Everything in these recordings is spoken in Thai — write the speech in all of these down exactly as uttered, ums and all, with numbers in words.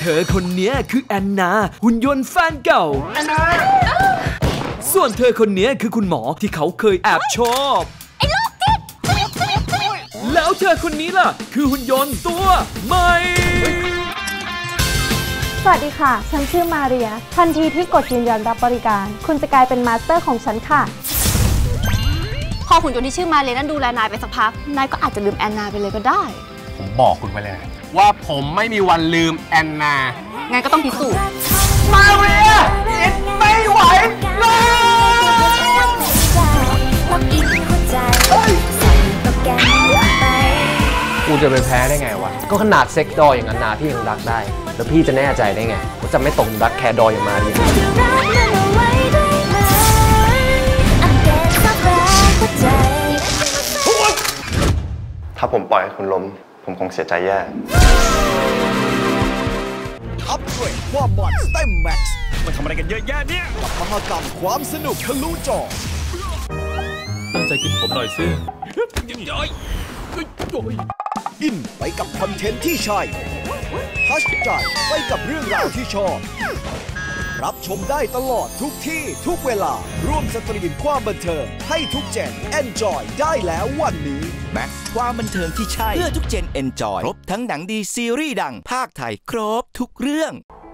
อคนนี้คือแอนนาหุ่นยนต์แฟนเก่าแอนนาส่วนเธอคนนี้คือคุณหมอที่เขาเคยแอบชอบไอ้ลูกติดแล้วเธอคนนี้ล่ะคือหุ่นยนต์ตัวใหม่สวัสดีค่ะฉันชื่อมาเรียทันทีที่กดยืนยันรับบริการคุณจะกลายเป็นมาสเตอร์ของฉันค่ะพอหุ่นยนต์ที่ชื่อมาเรียนั้นดูแลนายไปสักพักนายก็อาจจะลืมแอนนาไปเลยก็ได้ผมบอกคุณไปเลยว่าผมไม่มีวันลืมแอนนางั้นก็ต้องพิสูจน์มาเรียอินไม่ไหวเลยกูจะไปแพ้ได้ไงวะก็ขนาดเซ็กดออย่างนั้นนาพี่ยังรักได้แล้วพี่จะแน่ใจได้ไงว่าจะไม่ตกรักแคร์ดออย่างมาเรียถ้าผมปล่อยให้คุณล้มผมคงเสียใจแย่อัปเกรดความมันสเต็มแม็กซ์มันทำอะไรกันเยอะแยะเนี่ยกับมหกรรมความสนุกทะลุจอตั้งใจกินผมหน่อยสิอินไปกับคอนเทนต์ที่ใช่ทัชใจไปกับเรื่องราวที่ชอบรับชมได้ตลอดทุกที่ทุกเวลาร่วมสตรีมความบันเทิงให้ทุกเจน Enjoy ได้แล้ววันนี้แม็กซ์ความบันเทิงที่ใช่เพื่อทุกเจน Enjoy ครบทั้งหนังดีซีรีส์ดังภาคไทยครบทุกเรื่อง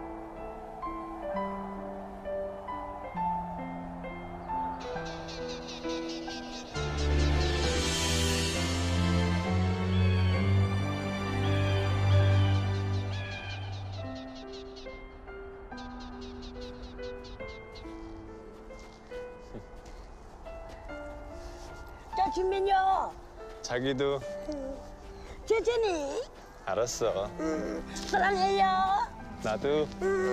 자기도 천천히 알았어 사랑해요 나도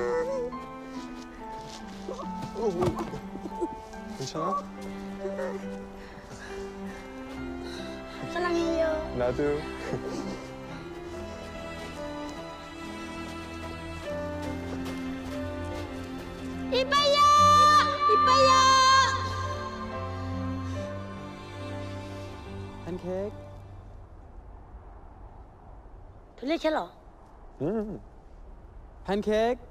괜찮아? 사랑해요 나도 이뻐요 이뻐요 แพนเค้กเธอเรียกฉันเหรออืมแพนเค้ก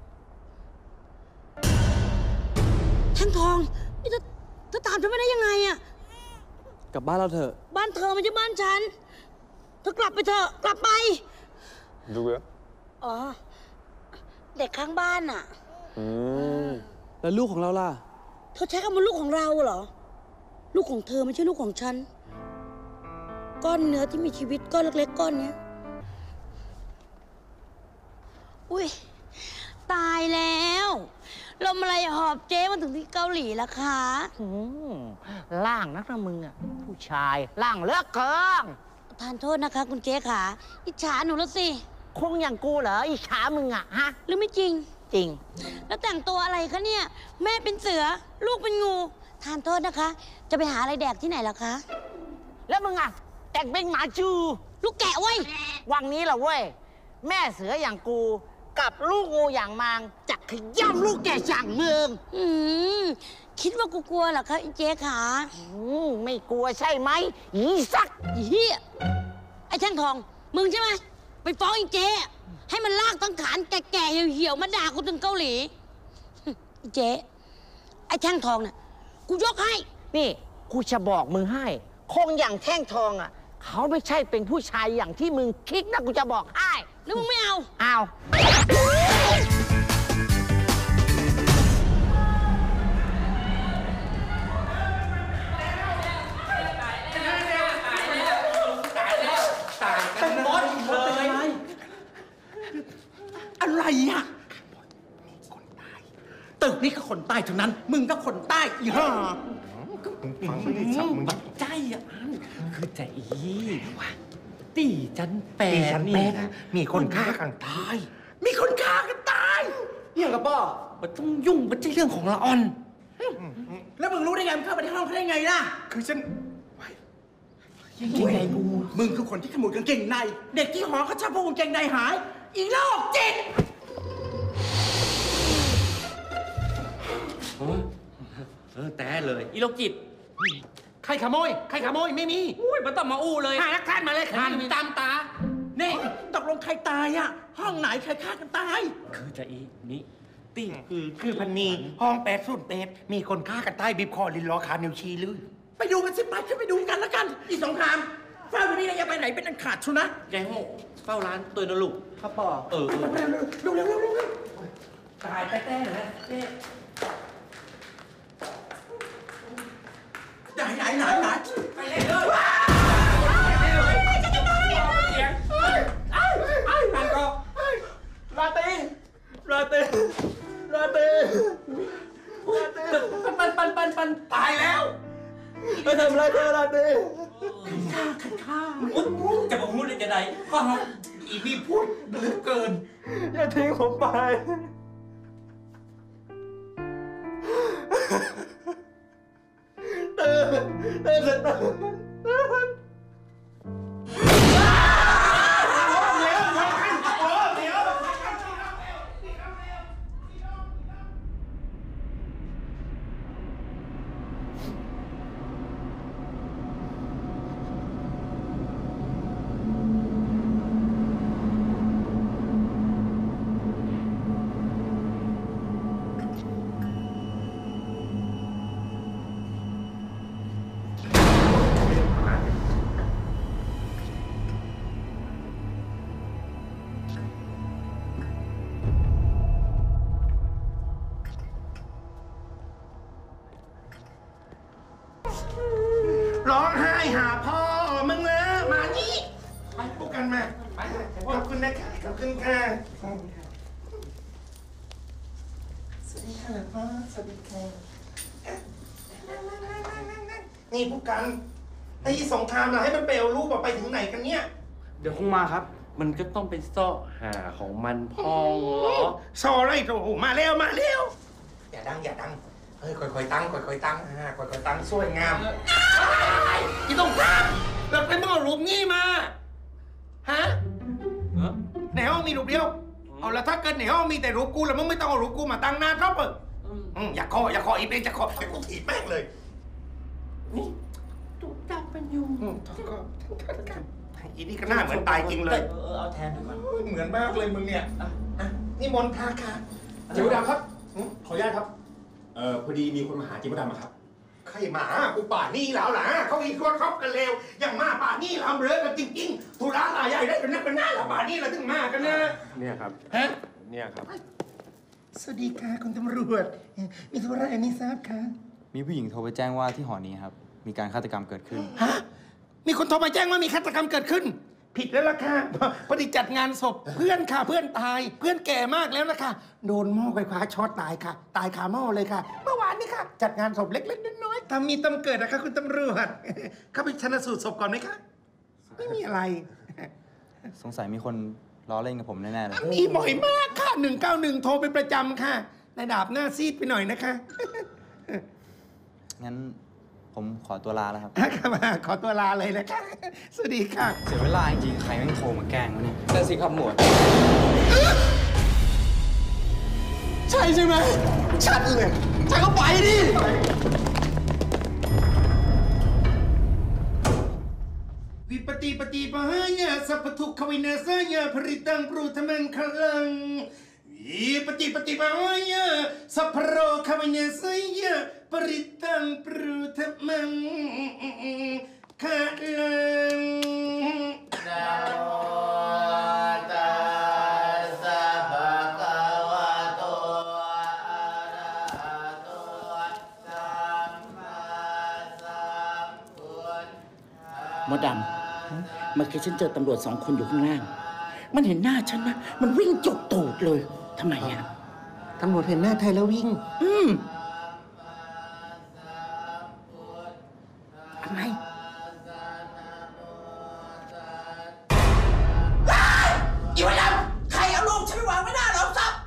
ช่างทองนี่เธอเธอตามฉันไปได้ยังไงอะกลับบ้านเราเถอะบ้านเธอไม่ใช่บ้านฉันเธอกลับไปเถอะกลับไปดูเว้ยอ๋อเด็กข้างบ้านอะอืมแล้วลูกของเราล่ะเธอใช้คำว่าลูกของเราเหรอลูกของเธอไม่ใช่ลูกของฉันก้อนเนื้อที่มีชีวิตก้อนเล็กๆก้อนนี้อุ้ยตายแล้วลมอะไรหอบเจ๊มาถึงที่เกาหลีแล้วคะล่างนักนะมึงอ่ะผู้ชายล่างเลือกเกินทานโทษนะคะคุณเจ๊ขาอิจฉาหนูแล้วสิคงอย่างกูเหรออิจฉามึงอ่ะฮะหรือไม่จริงจริงแล้วแต่งตัวอะไรคะเนี่ยแม่เป็นเสือลูกเป็นงูทานโทษนะคะจะไปหาอะไรแดกที่ไหนล่ะคะแล้วมึงอ่ะแต่งเป็นหมาจูลูกแกะเว้ยวังนี้เหรอเว้ยแม่เสืออย่างกูกับลูกงูอย่างมังจะขย้ำลูกแกะอย่างมึงอืมคิดว่ากูกลัวเหรอคะเจ๊ขาอืมไม่กลัวใช่ไหมอีสักอีเหี้ยไอ้ช่างทองมึงใช่ไหมไปฟ้องไอ้เจ๊ให้มันลากตั้งขานแก่ๆเหี่ยวๆมาด่ากูถึงเกาหลีเจ๊ไอ้ช่างทองน่ะกูยกให้นี่กูจะบอกมึงให้คงอย่างแท่งทองอ่ะเขาไม่ใช่เป็นผู้ชายอย่างที่มึงคิดนะกูจะบอกให้แล้วมึงไม่เอาเอาอะไรอ่ะตึกนี่ก็คนใต้ทั้งนั้นมึงก็คนใต้อีห่าฟังไม่ได้สับมึงใจอ่ะคือใจอีว่ะตีจันแปดนี่นะมีคนฆ่ากันตายมีคนฆ่ากันตายเนี่ยกับป้อมันต้องยุ่งมันใช่เรื่องของละอ่อนแล้วมึงรู้ได้ไงมึงเข้าไปในห้องเขาได้ไงล่ะคือฉันยังไงกูมึงคือคนที่ขโมยกางเกงในเด็กที่หอเขาชอบพวกกางเกงในหายอีโรคจิตเออแต่เลยอีโรคจิตใครขโมยใครขโมยไม่มีอุ้ยมันต้องมาอู้เลยหาหลักฐานมาเลยหาตามตานี่ตกลงลงใครตายอ่ะห้องไหนใครฆ่ากันตายคือจะอีนี่ตีคือคือพันนีห้องแปดศูนย์แปดมีคนฆ่ากันตายบีบคอลิ้นล้อขานิ้วชี้ลือไปดูกันสิไปขึ้นไปดูกันแล้วกันอีสงครามเฝ้าอยู่นี่นะอย่าไปไหนเป็นอันขาดชุนะแกงโง่เฝ้าร้านตัวนะลูกครับป่อเออเร็วเร็วเร็วเร็วเร็วเร็วตายแต่แต่นะเจ๊ไหนไหนไหนไหนไปเลยเลยราตรีราตรีราตรีราตรีปันปันปันปันตายแล้วไปทำอะไรเธอราตรีฆ่าฆ่าจะบอกพูดได้จะไหนก็อีพี่พูดเหลือเกินอย่าทิ้งผมไปตื่นตื่นตื่นตื่นร้องไห้หาพ่อมึงนะมานี่ไปพวกกันมาไปขอบคุณนะคะขอบคุณค่ะสวัสดีค่ะพ่อสวัสดีค่ะนี่พวกกันไอ้สงครามเราให้มันเปลวรูปออกไปถึงไหนกันเนี่ยเดี๋ยวคงมาครับ มันก็ต้องเป็นซ่อหาของมันพองเหรอซออะไรโถมาเร็วมาเร็วอย่าดังอย่าดังเฮ้ยค่อยๆตั้งค่อยๆตั้งอ่าค่อยๆตั้งสวยงามที่ต้องทำเราไปมอบรูปงี้มาฮะในห้องมีรูปเดียวเอาแล้วถ้าเกิดในห้องมีแต่รูปกูแล้วมึงไม่ต้องเอารูปกูมาตั้งหน้าท็อปเปอร์อย่าคออย่าคออีเป็นจะคอไอ้กูถีบแม่งเลยนี่ถูกจับมันอยู่อีนี่ก็หน้าเหมือนตายจริงเลยเออเอาแทนดีกว่าเหมือนมากเลยมึงเนี่ยนี่มนทาค่ะจิ๋วดำครับขออนุญาตครับเอ่อพอดีมีคนมาหาจิ๋วดำครับใครมากูป่านี่แล้วล่ะเขาอีกคนคบกันเร็วอย่างมาป่านี่ลำเรือกันจริงๆธุระอะไรใหญ่ได้เป็นนักเป็นหน้าละป่านี่เราถึงมากันนะเนี่ยครับฮะเนี่ยครับสวัสดีค่ะคุณตำรวจมีธุระอะไรไม่ทราบคะมีผู้หญิงโทรไปแจ้งว่าที่หอนี้ครับมีการฆาตกรรมเกิดขึ้นฮะมีคนโทรมาแจ้งว่ามีฆาตกรรมเกิดขึ้นผิดแล้วล่ะค่ะพอดีจัดงานศพเพื่อนค่ะเพื่อนตายเพื่อนแก่มากแล้วนะคะโดนหม้อไฟฟ้าช็อตตายค่ะตายคาหม้อเลยค่ะเมื่อวานนี้ค่ะจัดงานศพเล็กๆน้อยๆทำมีตำเกิดนะคะคุณตำรวจเข้าไปชันสูตรศพก่อนไหมคะไม่มีอะไรสงสัยมีคนล้อเล่นกับผมแน่ๆเลยมีบ่อยมากค่ะหนึ่งเก้าหนึ่งโทรเป็นประจำค่ะในดาบหน้าซีดไปหน่อยนะคะงั้นผมขอตัวลาแล้วครับขอตัวลาเลยนะคะสวัสดีค่ะเสียเวลาจริงๆใครแม่งโทรมาแกล้งวะเนี่ยนั่นสิครับหมวดใช่ใช่ไหมชัดเลยชัดก็ไปดิวิปติปฏิปหายาสัพพทุกขวินาศายาภริตังปรูธมังคลังวิปติปฏิปหายาสัพพโรขวินาศายาปริตังปรุธมังคาลังนะโมตัสสะภะคะวะโตอะระหะโตสัมมาสัมพุทธัสสะมดดำเมื่อกี้ฉันเจอตำรวจสองคนอยู่ข้างล่างมันเห็นหน้าฉันนะมันวิ่งจกตูดเลยทำไมอ่ะตำรวจเห็นหน้าไทยแล้ววิ่งอืมทำไมอีวันดำใครเอาลูกฉันไปวางไว้หน้าหลอมซับ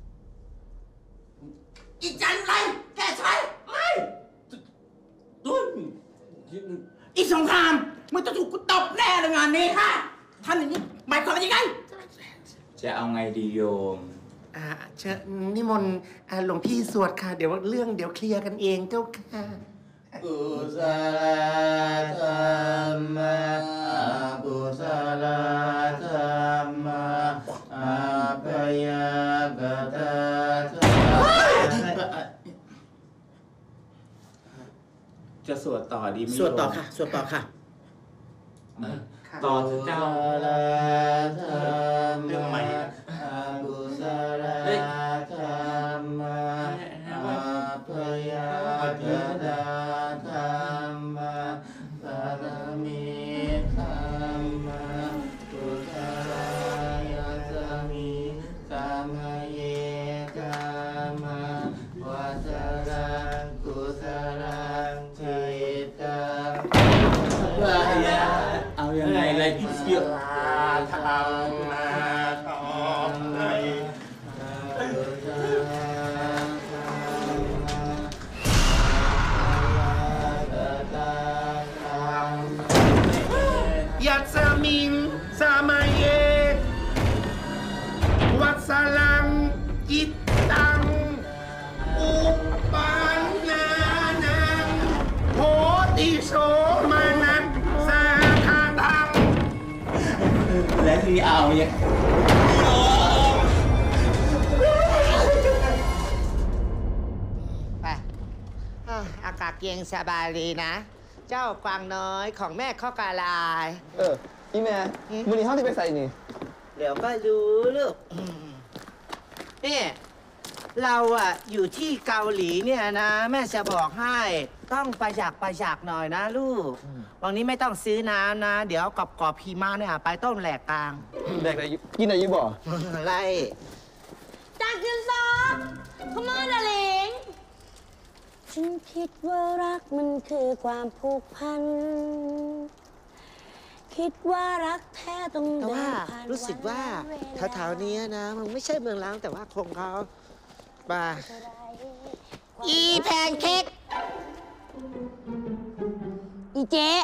อีจันไรแกใช่ไม่ตุ้นอีสงครามมึงจะถูกกูตบแน่เลยงานนี้ค่ะทำอย่างนี้หมายความว่ายังไงจะเอาไงดีโยมอ่าเชิญนิมนต์หลวงพี่สวดค่ะเดี๋ยวเรื่องเดี๋ยวเคลียร์กันเองเจ้าค่ะกุศลธรรมะอกุศลธรรมะอัปยากตาธรรมะจะสวดต่อดีไหมสวดต่อค่ะสวดต่อค่ะต่อเจ้าเรื่องใหม่กุศลธรรมะอัปยากตาธรรมะปรมิธรรมะกุศลสมิสามเยกามะวัชรังกุศลังจิตตังเอายังไงเลยเยอะทำมาทองในยัตสมิงสามาเยวัสลังจิตตังอุปานานังโหติโสมานังสาคาตังและที่เอาเนี่ยไปอากาศเย็นสบายดีนะเจ้ากวางน้อยของแม่ข้อกาลายเอออีแม่มือนี้ห้องที่ไปใส่นี่เดี๋ยวก็รู้ลูกนี่เราอะอยู่ที่เกาหลีเนี่ยนะแม่จะบอกให้ต้องประหยัดประหยัดหน่อยนะลูกวันนี้ไม่ต้องซื้อน้ำนะเดี๋ยวกรอบกรอบพีมาเนี่ยไปต้มแหลกกลางแหลกอะไรกินอะไรยี่บ่อะไรจากจินซอขโมยละหลิงฉันคิดว่ารักมันคือความผูกพันคิดว่ารักแท้ต้องเดินผ่านรู้สึกว่าแถวๆนี้นะมันไม่ใช่เมืองล้างแต่ว่าคงเขาบาอีแพนเค้กอีเจ๊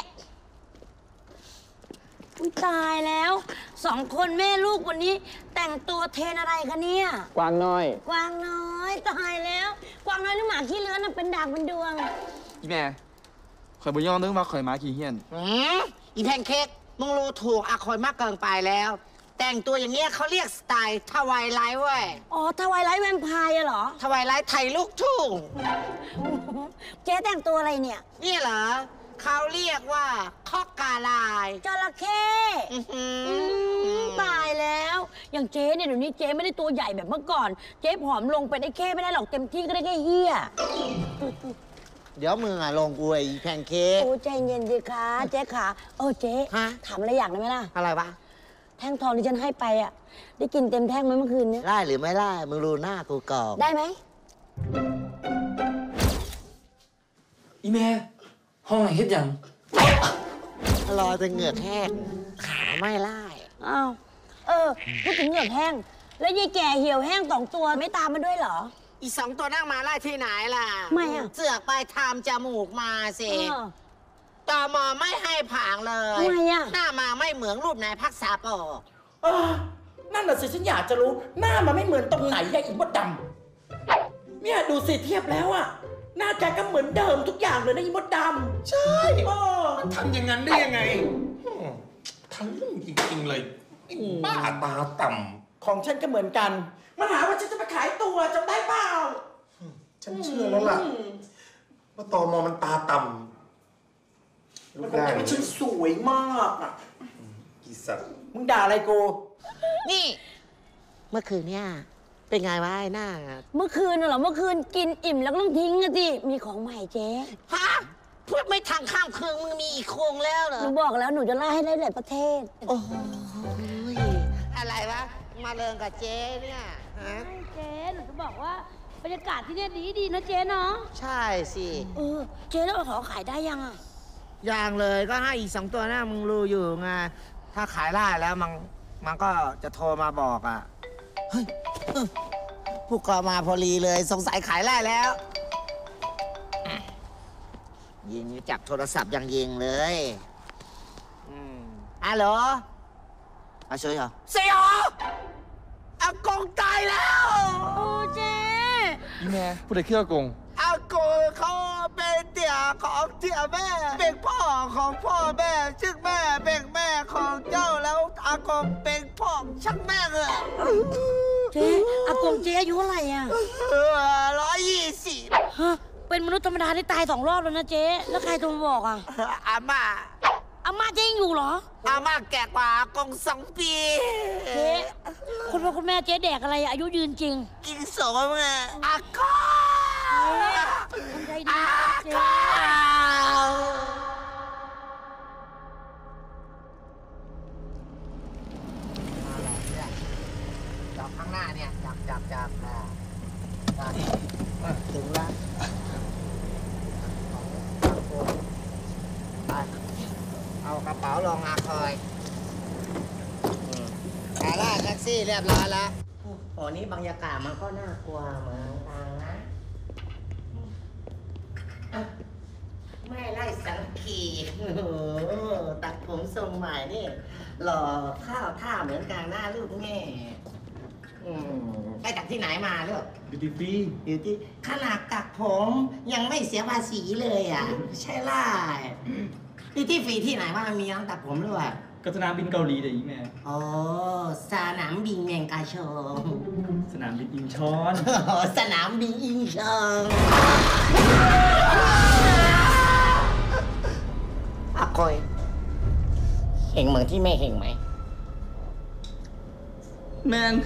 อุ้ยตายแล้วสองคนแม่ลูกวันนี้แต่งตัวเทนอะไรคะเนี่ยกวางน้อยกวางน้อยตายแล้วกวางน้อยนึกหมาขี้เลื้อนเป็นด่างเป็นดวงอีแม่ข่อยบ่ยอมนึกว่าข่อยมาขี้เหี้ยนอีแพนเค้กมึงรู้ถูกอะคอยมากเกินไปแล้วแต่งตัวอย่างเงี้ยเขาเรียกสไตล์ทวายไลท์เว้ยอ๋อทวายไลท์แวมไพร์เหรอทวายไลท์ไทยลูกทุ่งเจ๊แต่งตัวอะไรเนี่ยนี่เหรอเขาเรียกว่าข้อกาลายจระเข้ตายแล้วอย่างเจ๊เนี่ยเดี๋ยวนี้เจ๊ไม่ได้ตัวใหญ่แบบเมื่อก่อนเจ๊ผอมลงเป็นไอ้เข้ไม่ได้หรอกเต็มที่ก็ได้แค่เหี้ยเดี๋ยวมึงอะลงกูไอ้แพนเค้กโอ้ใจเย็นสิคะเจ๊ขาเออเจ๊ถามอะไรอย่างได้ไหมล่ะอะไรวะแท่งทองที่ฉันให้ไปอ่ะได้กินเต็มแท่งไหมเมื่อคืนเนี้ยได้หรือไม่ได้มึงรู้หน้ากูก่อนได้ไหมอีแม่ห้องไหนเฮ็ดยังรอจนเหงือกแห้งขาไม่ไล่อ้าวเออพูดถึงเหงือกแห้งแล้วยายแก่เหี่ยวแห้งสองตัวไม่ตามมาด้วยเหรออีสองตัวนั่งมาไล่ที่ไหนล่ะไม่อะเสือกไปทำจมูกมาสิตมไม่ให้ผางเลยทำไมอะหน้ามาไม่เหมือนรูปนายพักษาปอเออนั่นน่ะสิฉันอยากจะรู้หน้ามันไม่เหมือนตรงไหนยายอีมดดำเนี่ยดูสิเทียบแล้วอะหน้าแกก็เหมือนเดิมทุกอย่างเลยนะอีมดดำใช่มันทำอย่างนั้นได้ยังไงทะลึ่งจริงๆเลยบ้าตาต่ำของฉันก็เหมือนกันมันหาว่าฉันจะไปขายตัวจำได้เปล่าฉันเชื่อแล้วล่ะว่าตมมันตาต่ำมันคงจะไม่ฉันสวยมากอ่ะกี่สัตว์มึงด่าอะไรกูนี่เมื่อคืนเนี่ยเป็นไงวะไอ้หน้าเมื่อคืนน่ะเหรอเมื่อคืนกินอิ่มแล้วก็ต้องทิ้งอะสิมีของใหม่เจ๊ฮะพูดไม่ทันข้ามคืนมึงมีอีกโครงแล้วเหรอหนูบอกแล้วหนูจะไล่ให้ได้หลายประเทศโอ้ยอะไรวะมาเริงกับเจ๊เนี่ยฮะเจ๊หนูจะบอกว่าบรรยากาศที่นี่ดีดีนะเจ๊เนาะใช่สิเออเจ๊แล้วขอขายได้ยังอ่ะยังเลยก็ให้อีกสองตัวหน้ามึงรู้อยู่ไงถ้าขายได้แล้วมันมันก็จะโทรมาบอกอ่ะเฮ้ยผู้กองมาพอดีเลยสงสัยขายได้แล้วยิงจับโทรศัพท์ยังยิงเลยฮัลโหลอาเฉยเหรอเสียอากงตายแล้วโอ้เจ๊อีแม่ผู้ใดเคี่ยวอากงอากงเขาเป็นเตี่ยของเจ้าแม่เป็นพ่อของพ่อแม่ซึ่งแม่เป็นแม่ของเจ้าแล้วอากงเป็นพ่อชักแม่เลยเจ๊อากงเจ๊อายุเท่าไหร่อ่ะร้อยยี่สิบฮะเป็นมนุษย์ธรรมดาที่ตายสองรอบแล้วนะเจ๊แล้วใครโทรมาบอกอ่ะอาม่าอาม่าเจ๊ยังอยู่เหรออาม่าแก่กว่าอากงสองปีเจ๊คุณพ่อคุณแม่เจ๊แดกอะไรอายุยืนจริงกินสมไงอากงทำใจดีเจ๊จับข้างหน้าเนี่ยจับจับจับอ่าถึงแล้วเอากระเป๋าลงอาคอยแต่ละแท็กซี่เรียบร้อยแล้วโอ้นี้บรรยากาศมันก็น่ากลัวเหมือนกันนะไม่ไล่สังขีตัดผมทรงใหม่นี่หล่อข้าวท่าเหมือนกันหน้าลูกแม่ไปจากที่ไหนมาลูกบิวตี้ฟรีบิวตี้ขนาดตัดผมยังไม่เสียภาษีเลยอ่ะใช่ล่ะบิวตี้ฟรีที่ไหนว่ามันมีร้านตัดผมด้วยก็สนามบินเกาหลีเดี๋ยวอีแม่โอ้สนามบินเมียงกาชงสนามบินอินชอนสนามบินอินชอนอาคอยเห็นเหมือนที่แม่เห็นไหมแมน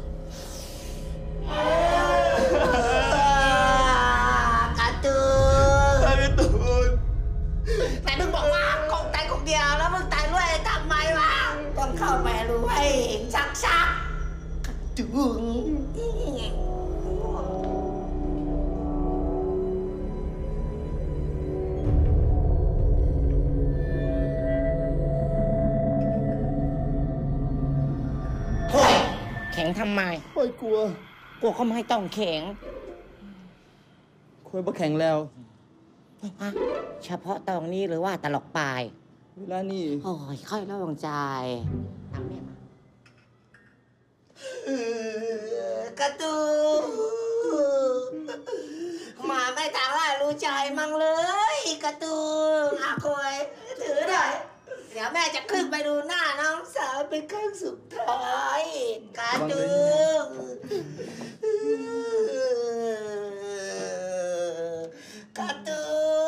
การ์ตูนการ์ตูนแต่มึงบอกว่าคงตายคนเดียวแล้วมึงตายด้วยทำไมวะต้องเข้าไปรู้ให้เห็นชักชักการ์ตูนแข็งทำไมโอ้ยกลัวกลัวก็ไม่ต้องแข็งคุยบ่แข็งแล้วเฉพาะตรงนี้หรือว่าตลกปลายเวลานี่โอ้ยค่อยระวังใจทำแม่มากระตูมาไม่ทางว่ารู้ใจมั่งเลยกระตูอาคอยถือหน่อยเดี๋ยวแม่จะขึ้นไปดูหน้าน้องสาวเป็นครั้งสุดท้ายกระตูกระตู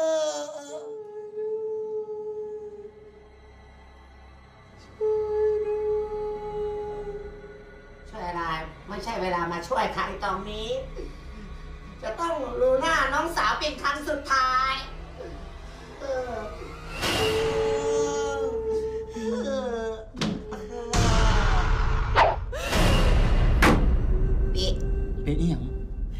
ช่วยอะไรไม่ใช่เวลามาช่วยใครตรงนี้จะต้องดูหน้าน้องสาวเป็นครั้งสุดท้ายเออปีเป็นอีหยัง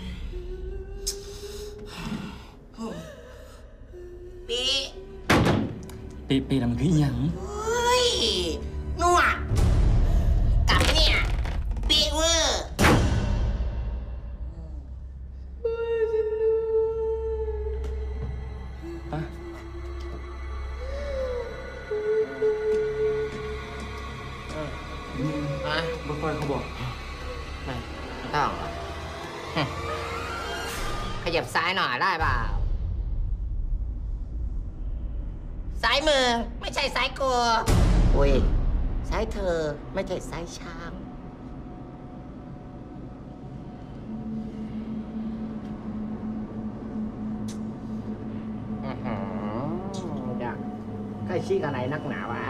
ปีปีปีแล้วมันคืออีหยังเฮ้ยนวดกับเนี่ยปีเวอร์ปะฮะบ่ค่อยเขาบอกไม่ต้องขยับซ้ายหน่อยได้เปล่าซ้ายมือไม่ใช่ซ้ายกูอุ้ยซ้ายเธอไม่ใช่ซ้ายช้างอยากใกล้ชิดอะไรนักหนาวะ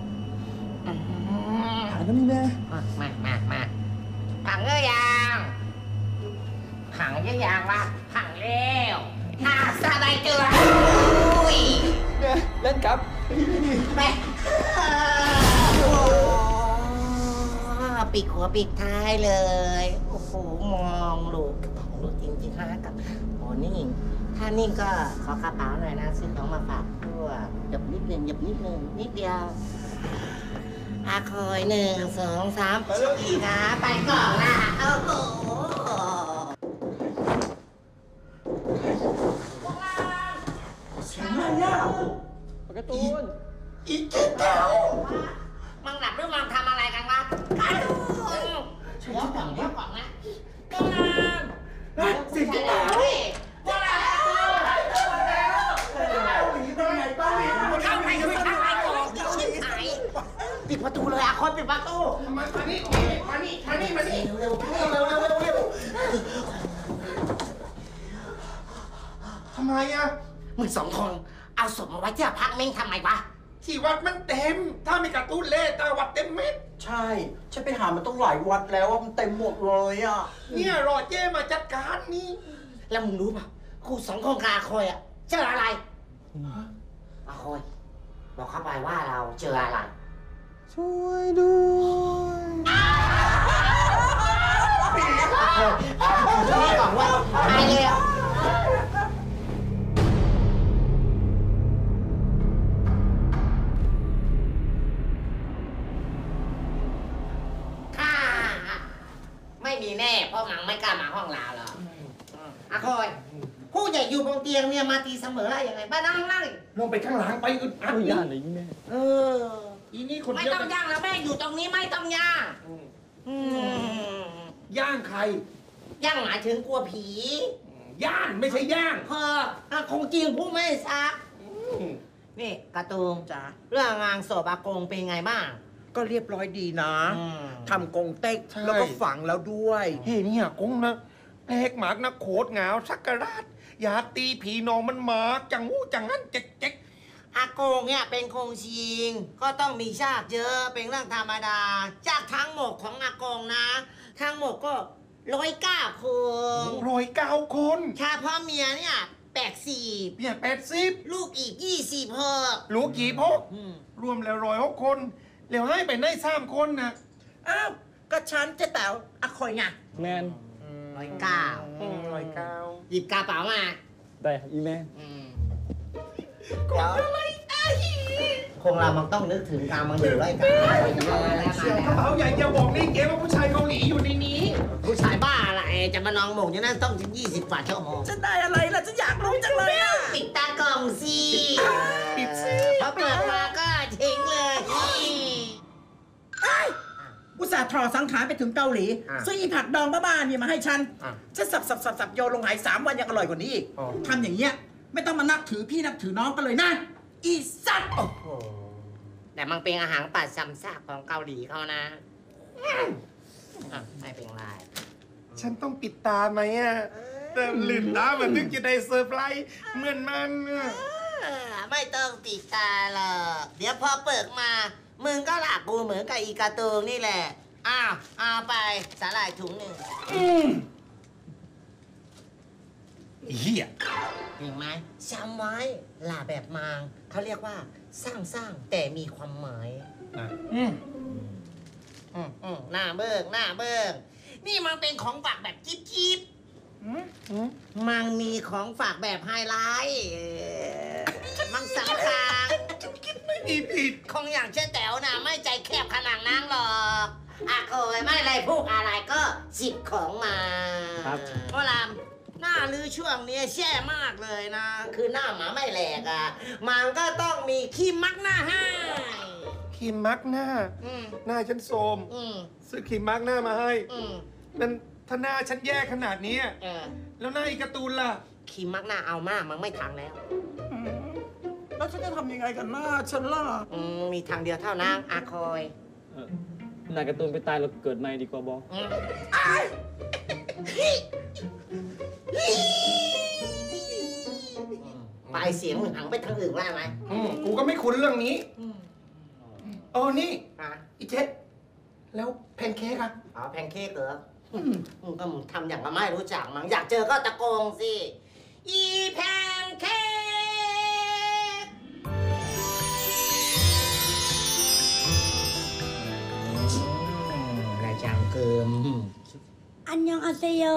หาน้ำนี่แม่มามามาขังเยอะยังขังเยอะยังวะขังเร็วน่าสบายตัวอุ้ยเล่นกับไปปีกหัวปีกท้ายเลยโอ้โหมองลูกลูกจริงๆฮะกับโอ้นี่ถ้านี่ก็ขอกระเป๋าหน่อยนะซื้อของมาฝากด้วยหยับนิดนึงหยับนิดนึงนิดเดียวอาคอยหนึ่งสองสามสี่นะไปก่อนนะโอ้โหเสียงอะไรเนี่ยการ์ตูนอีกเจ้ามึงหลับหรือมึงทำอะไรกันวะการ์ตูนเดี๋ยวก่อนเดี๋ยวก่อนนะกำลังสิ่งที่ตายไมอะมึงสองคนเอาศพมาไว้ที่พักเม้งทำไมวะที่วัดมันเต็มถ้ามีการ์ตูนเล่ตาวัดเต็มเม็ดใช่ฉันไปหามันต้องหลายวัดแล้วว่ามันเต็มหมดเลยอ่ะเนี่ยรอเจ้มาจัดการนี่แล้วมึงรู้ป่ะกูสองคนกาคอยอ่ะเจออะไรอาคอยบอกเข้าไปว่าเราเจออะไรช่วยด้วยช่วยก่อนว่าตายแล้วข้าไม่มีแน่เพราะมังไม่กล้ามาห้องเราหรอกอาคอยผู้ใหญ่อยู่บนเตียงเนี่ยมาตีเสมออะไรยังไงบ้านนั่งนั่งลงไปข้างหลังไปอึดอัดย่างเลยแม่เอออีนี่คนไม่ต้องย่างแล้วแม่อยู่ตรงนี้ไม่ต้องย่างย่างใครย่างหมายถึงกลัวผีย่างไม่ใช่ย่างเออคงจริงผู้ไม่ซักนี่กระตูงจ้ะเรื่องงานศพอากงเป็นไงบ้างก็เรียบร้อยดีนะทำกงเต็กแล้วก็ฝังแล้วด้วยเฮ้ยเนี่ยกงนะแปลกหมากนะโคตรเหงาสักกะราดอย่าตีผีนองมันหมาจังหูจังงั้นเจ๊กเจ๊กอากงเนี่ยเป็นคงชิงก็ต้องมีชาติเยอะเป็นเรื่องธรรมดาจากทั้งหมดของอากงนะทั้งหมดก็ร้อยเก้าคนร้อยเก้าคนชาพ่อเมียเนี่ยแปดสี่เมียแปดสิบลูกอีกยี่สิบหกลูกกี่พกรวมแล้วร้อยหกคนแล้วให้ไปได้สามคนนะอ้าวก็ฉันจะแต๋วอะคอยไงแมนร้อยเก้าร้อยเก้าหยิบกระเป๋ามาได้อีแม่เดี๋ยวคงเรามันต้องนึกถึงการมันอยู่ด้วยกันเสียงกระเป๋าใหญ่อย่าบอกนี่เก๋ว่าผู้ชายเกาหลีอยู่ในนี้ผู้ชายบ้าอะไรจะมานองหมกอย่างนั้นต้องยี่สิบกว่าชั่วโมงจะได้อะไรล่ะจะอยากรู้จังเลยอ่ะปิดตากล่องสิปิดสิพอเปิดมาก็ทิ้งเลยอุตส่าห์ถอดสังขารไปถึงเกาหลีซื้ออีผักดองบ้าๆนี่มาให้ฉันจะสับสับสับสับโยนลงหายสามวันยังอร่อยกว่านี้อีกทำอย่างเงี้ยไม่ต้องมานับถือพี่นับถือน้องกันเลยนะอีสัตว์โอ้โหแต่มันเป็นอาหารปัดซ้ำซากของเกาหลีเขานะไม่เป็นไรฉันต้องปิดตาไหมอ่ะเติมลืมตามันถึงจะได้เซอร์ไพรส์เหมือนมันไม่ต้องปิดตาหรอกเดี๋ยวพอเปิดมามึงก็หลักกูเหมือนกับอีกาตูงนี่แหละอ้าวเอาไปสาหร่ายถุงหนึ่งเฮียเห็นไหมจำไว้หล่าแบบมางเขาเรียกว่าสร้างสร้างแต่มีความหมายอืมอืมอืมหน้าเบิ้งหน้าเบิ้งนี่มันเป็นของฝากแบบจิ๊บจิ๊บมันมีของฝากแบบไฮไลท์มันสำคัญไม่มีผิดคงอย่างเช่นแต๋วนะไม่ใจแคบขนาดนั้นหรอกอะเคยไม่อะไรพูดอะไรก็จิบของมาครับพ่อลำหน้าลือช่วงนี้แช่มากเลยนะคือหน้าหมาไม่แหลกอ่ะมันก็ต้องมีครีมมักหน้าให้ครีมมักหน้าหน้าฉันโทรมซื้อครีมมักหน้ามาให้มันถ้าหน้าฉันแย่ขนาดนี้แล้วหน้าอีกการ์ตูนล่ะครีมมักหน้าเอามากมันไม่ทางแล้วแล้วฉันจะทำยังไงกันหน้าฉันล่ะมีทางเดียวเท่านั้นอาคอยหน้าการ์ตูนไปตายแล้วเกิดใหม่ดีกว่าบอปลายเสียงหังไปทางอื่นได้ไหมกูก็ไม่คุ้นเรื่องนี้เออนี่อีเจ็ดแล้วแพนเค้กอะอ๋อแพนเค้กเหรอมึงก็มึงทำอย่างก็ไม่รู้จักมั้งอยากเจอก็ตะโกงสิอีแพนเค้กกระจังเกิมอันยองอาเซโย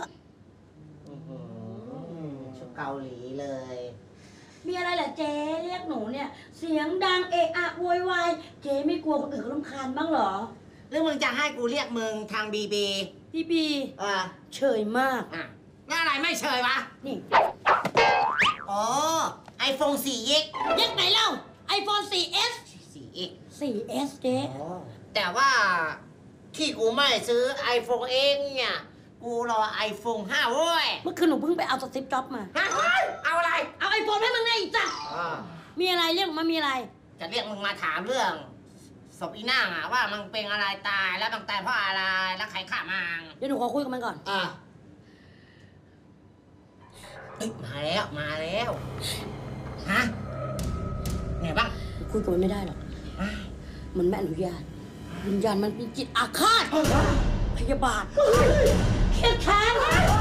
ชุดเกาหลีเลยมีอะไรเหรอเจ๊เรียกหนูเนี่ยเสียงดังเอะอะโวยวายเจ๊ไม่กลัวคนอื่นเขารำคาญบ้างเหรอหรือมึงจะให้กูเรียกมึงทางบีบีบีบีอ่าเฉยมากอ่ะแล้วอะไรไม่เฉยวะนี่อ๋อไอโฟนสี่เอ็กซ์เอ็กซ์ไหนเล่าไอโฟนสี่เอสสี่เอ็กซ์สี่เอสเจ๊แต่ว่าที่กูไม่ซื้อไอโฟนเองเนี่ยกูรอไอโฟนห้าเว้ยเมื่อคืนหนูเพิ่งไปเอาสติปจ็อบมาฮะเอาอะไรเอาไอโฟนให้มึงไงจ้ะมีอะไรเรียกมามีอะไรจะเรียกมึงมาถามเรื่องศพอีนางอะว่ามันเป็นอะไรตายแล้วมันตายเพราะอะไรแล้วใครฆ่ามันเดี๋ยวหนูขอคุยกับมันก่อนอ่ะเอ้ยมาแล้วมาแล้วฮะไงบ้างคุยกับมันไม่ได้หรอกมันไม่อนุญาตวิญญาณมันมีจิตอาฆาตพยาบาทเครียดแค้น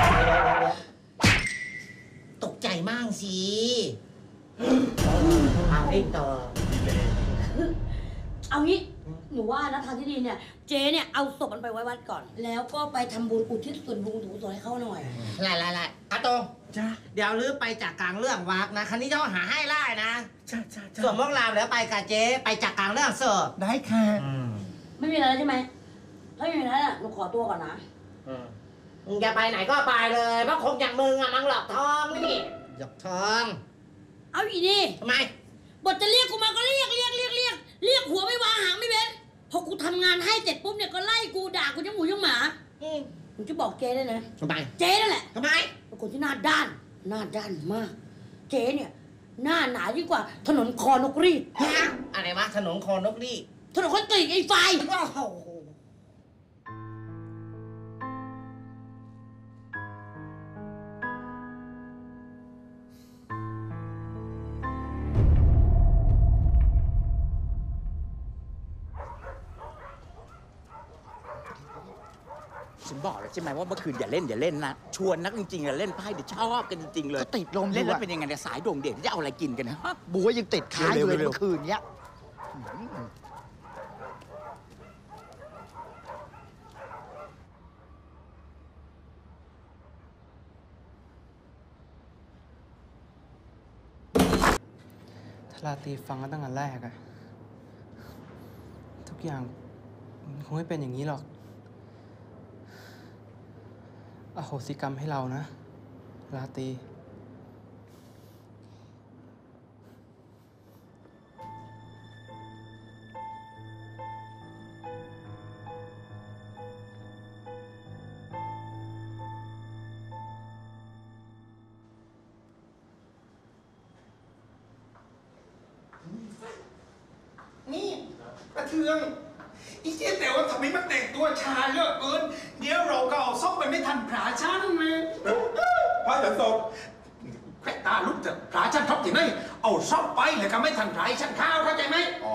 ตกใจมากสิเอาเองต่อเอางี้หนูว่านะทางที่ดีเนี่ยเจ๊เนี่ยเอาศพมันไปไว้วัดก่อน แล้วก็ไปทำบุญอุทิศส่วนบุญถูส่วนให้เขาหน่อยไล่ไล่ไล่อาตงจ้าเดี๋ยวลื้อไปจากกลางเรื่องวักนะคันนี้จะหาให้ไล่นะจ้าจ้าส่วนพวกเราเดี๋ยวไปกับเจ๊ไปจากกลางเรื่องเสิร์ฟได้ค่ะไม่มีอะไรแล้วใช่ไหมถ้าไม่มีอะไรน่ะหนูขอตัวก่อนนะมึงจะไปไหนก็ไปเลยเพราะคงอย่างมึงอะมังหลอกทองนี่หลอกทองเอาอีนี่ทำไมบทจะเรียกกูมาก็เรียกเรียกเรียกเรียกเรียกหัวไม่วางหางไม่เว้นพอกูทำงานให้เสร็จปุ๊บเนี่ยก็ไล่กูด่ากูยังหมูยังหมาผมจะบอกเจ๊ได้นะทำไมเจ๊นั่นแหละทำไมเป็นคนที่หน้าด้านหน้าด้านมาก เจ๊เนี่ยหน้าหนายิ่งกว่าถนนคอนกรีดอะไรวะถนนคอนกรีดถนนคอนกรีตไอ้ไฟโอ้โหฉันบอกแล้วใช่ไหมว่าเมื่อคืนอย่าเล่นอย่าเล่นนะชวนนักจริงๆอย่าเล่นไพ่เดี๋ยวชอบกันจริงๆเลยก็ติดลมเล่นแล้วเป็นยังไงเนี่ยสายโด่งเด่นจะเอาอะไรกินกันนะบัวยังติดค้างอยู่เลยเมื่อคืนเนี้ยถ้าราตรีฟังกันตั้งแต่แรกอะทุกอย่างมันคงไม่เป็นอย่างนี้หรอกอโหสิกรรมให้เรานะราตรีนี่กระเทืองอีเจ๊แต่ว่าทำไมมันแต่งตัวชาเลือกเกินเดี๋ยวเราก็เอาซ่อมไปไม่ทันพระช่างเลยพระจะศพแควตาลุกจากพระช่างท็อปที่ไหนเอาซ่อมไปเลยก็ไม่ทันพระช่างข้าวเข้าใจไหมอ๋อ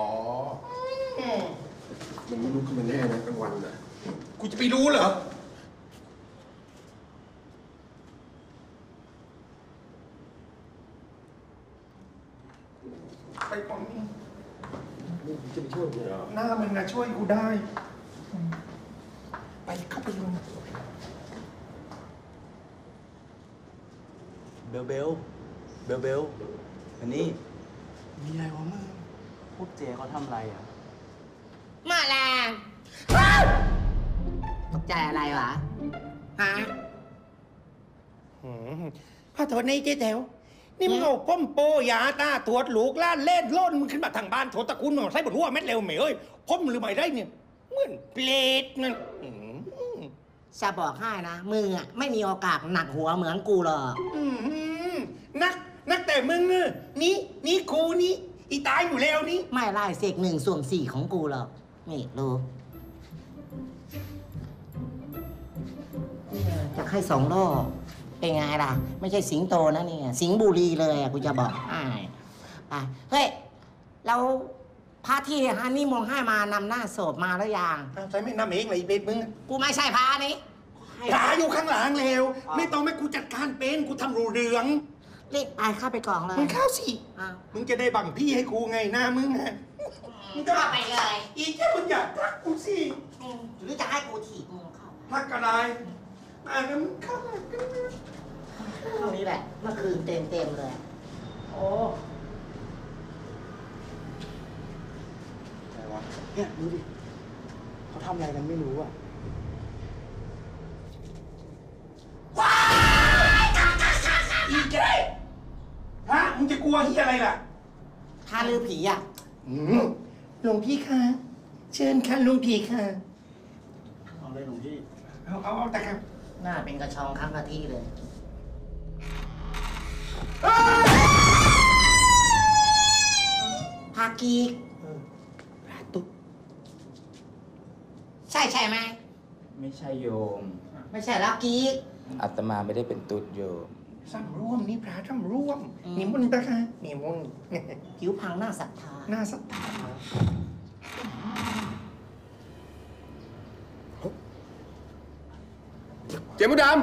มันไม่ลุกขึ้นมาแน่นะกลางวันน่ะกูจะไปรู้เหรอไปก่อนจะไปช่วยหน้ามึงนะช่วยกูได้ไปเข้าไปลุงเบลเบลเบลเบลอันนี้มีอะไรวะมึงพวกเจเขาทำอะไรอ่ะมาแรงตกใจอะไรวะฮะพระโทษในเจ๊แถวนี่มึงเอาป้อมโปยาตาตรวจหลูกล้านเล่นล้นมึงขึ้นมาทางบ้านโถตะคุณมึงใส่บนหัวเม็ดเร็วเหมยเอ้ยป้อมหรือไม่ได้เนี่ยเหมือนเปรตนั่นจะบอกให้นะมึงอ่ะไม่มีโอกาสหนักหัวเหมือนกูหรอกนักนักแต่มึงเนี่ยนี่นี่กูนี่อีตายอยู่แล้วนี่ไม่ไล่เสกหนึ่งส่วนสี่ของกูหรอกนี่รู้จะให้สองรอบเป็นไงล่ะไม่ใช่สิงโตนะเนี่ยสิงบุรีเลยกูจะบอกให้ไปเฮ้ยเราพระที่ฮันนี่มองให้มานำหน้าศพมาแล้วยังใช่ไม่นำเองเลยเบ็ดมึงกูไม่ใช่พระนี่พระอยู่ข้างหลังเร็วไม่ต้องให้กูจัดการเป็นกูทำรูเรืองเรียกไปเข้าไปกล่องเลยมึงเข้าสิมึงจะได้บังพี่ให้กูไงหน้ามึงไงมึงเข้าไปเลยอีแค่มึงอยากทักกูสิหรือจะให้กูถีบมึงเข้าทักก็ได้อ่างั้นเข้ามาเท่านี้แหละเมื่อคืนเต็มเต็มเลยโอ้อะไรวะเนี่ยดูดิเขาทำอะไรกันไม่รู้อ่ะอีเจ๊ฮะมึงจะกลัวที่อะไรล่ะท่าลือผีอ่ะหลวงพี่คะเชิญค่ะหลวงพี่ค่ะเอาเลยหลวงพี่เอาเอาเอาแต่ครับหน้าเป็นกระชองข้างกะทิเลยพากีกตุ๊ดใช่ใช่ไหมไม่ใช่โยมไม่ใช่แล้วกีกอาตมาไม่ได้เป็นตุ๊ดโยมสำรวมนี่พระสำรวมนิมนต์พระค่ะนิมนต์ผิวพรรณหน้าศรัทธาหน้าศรัทธาเจ๊มดดำ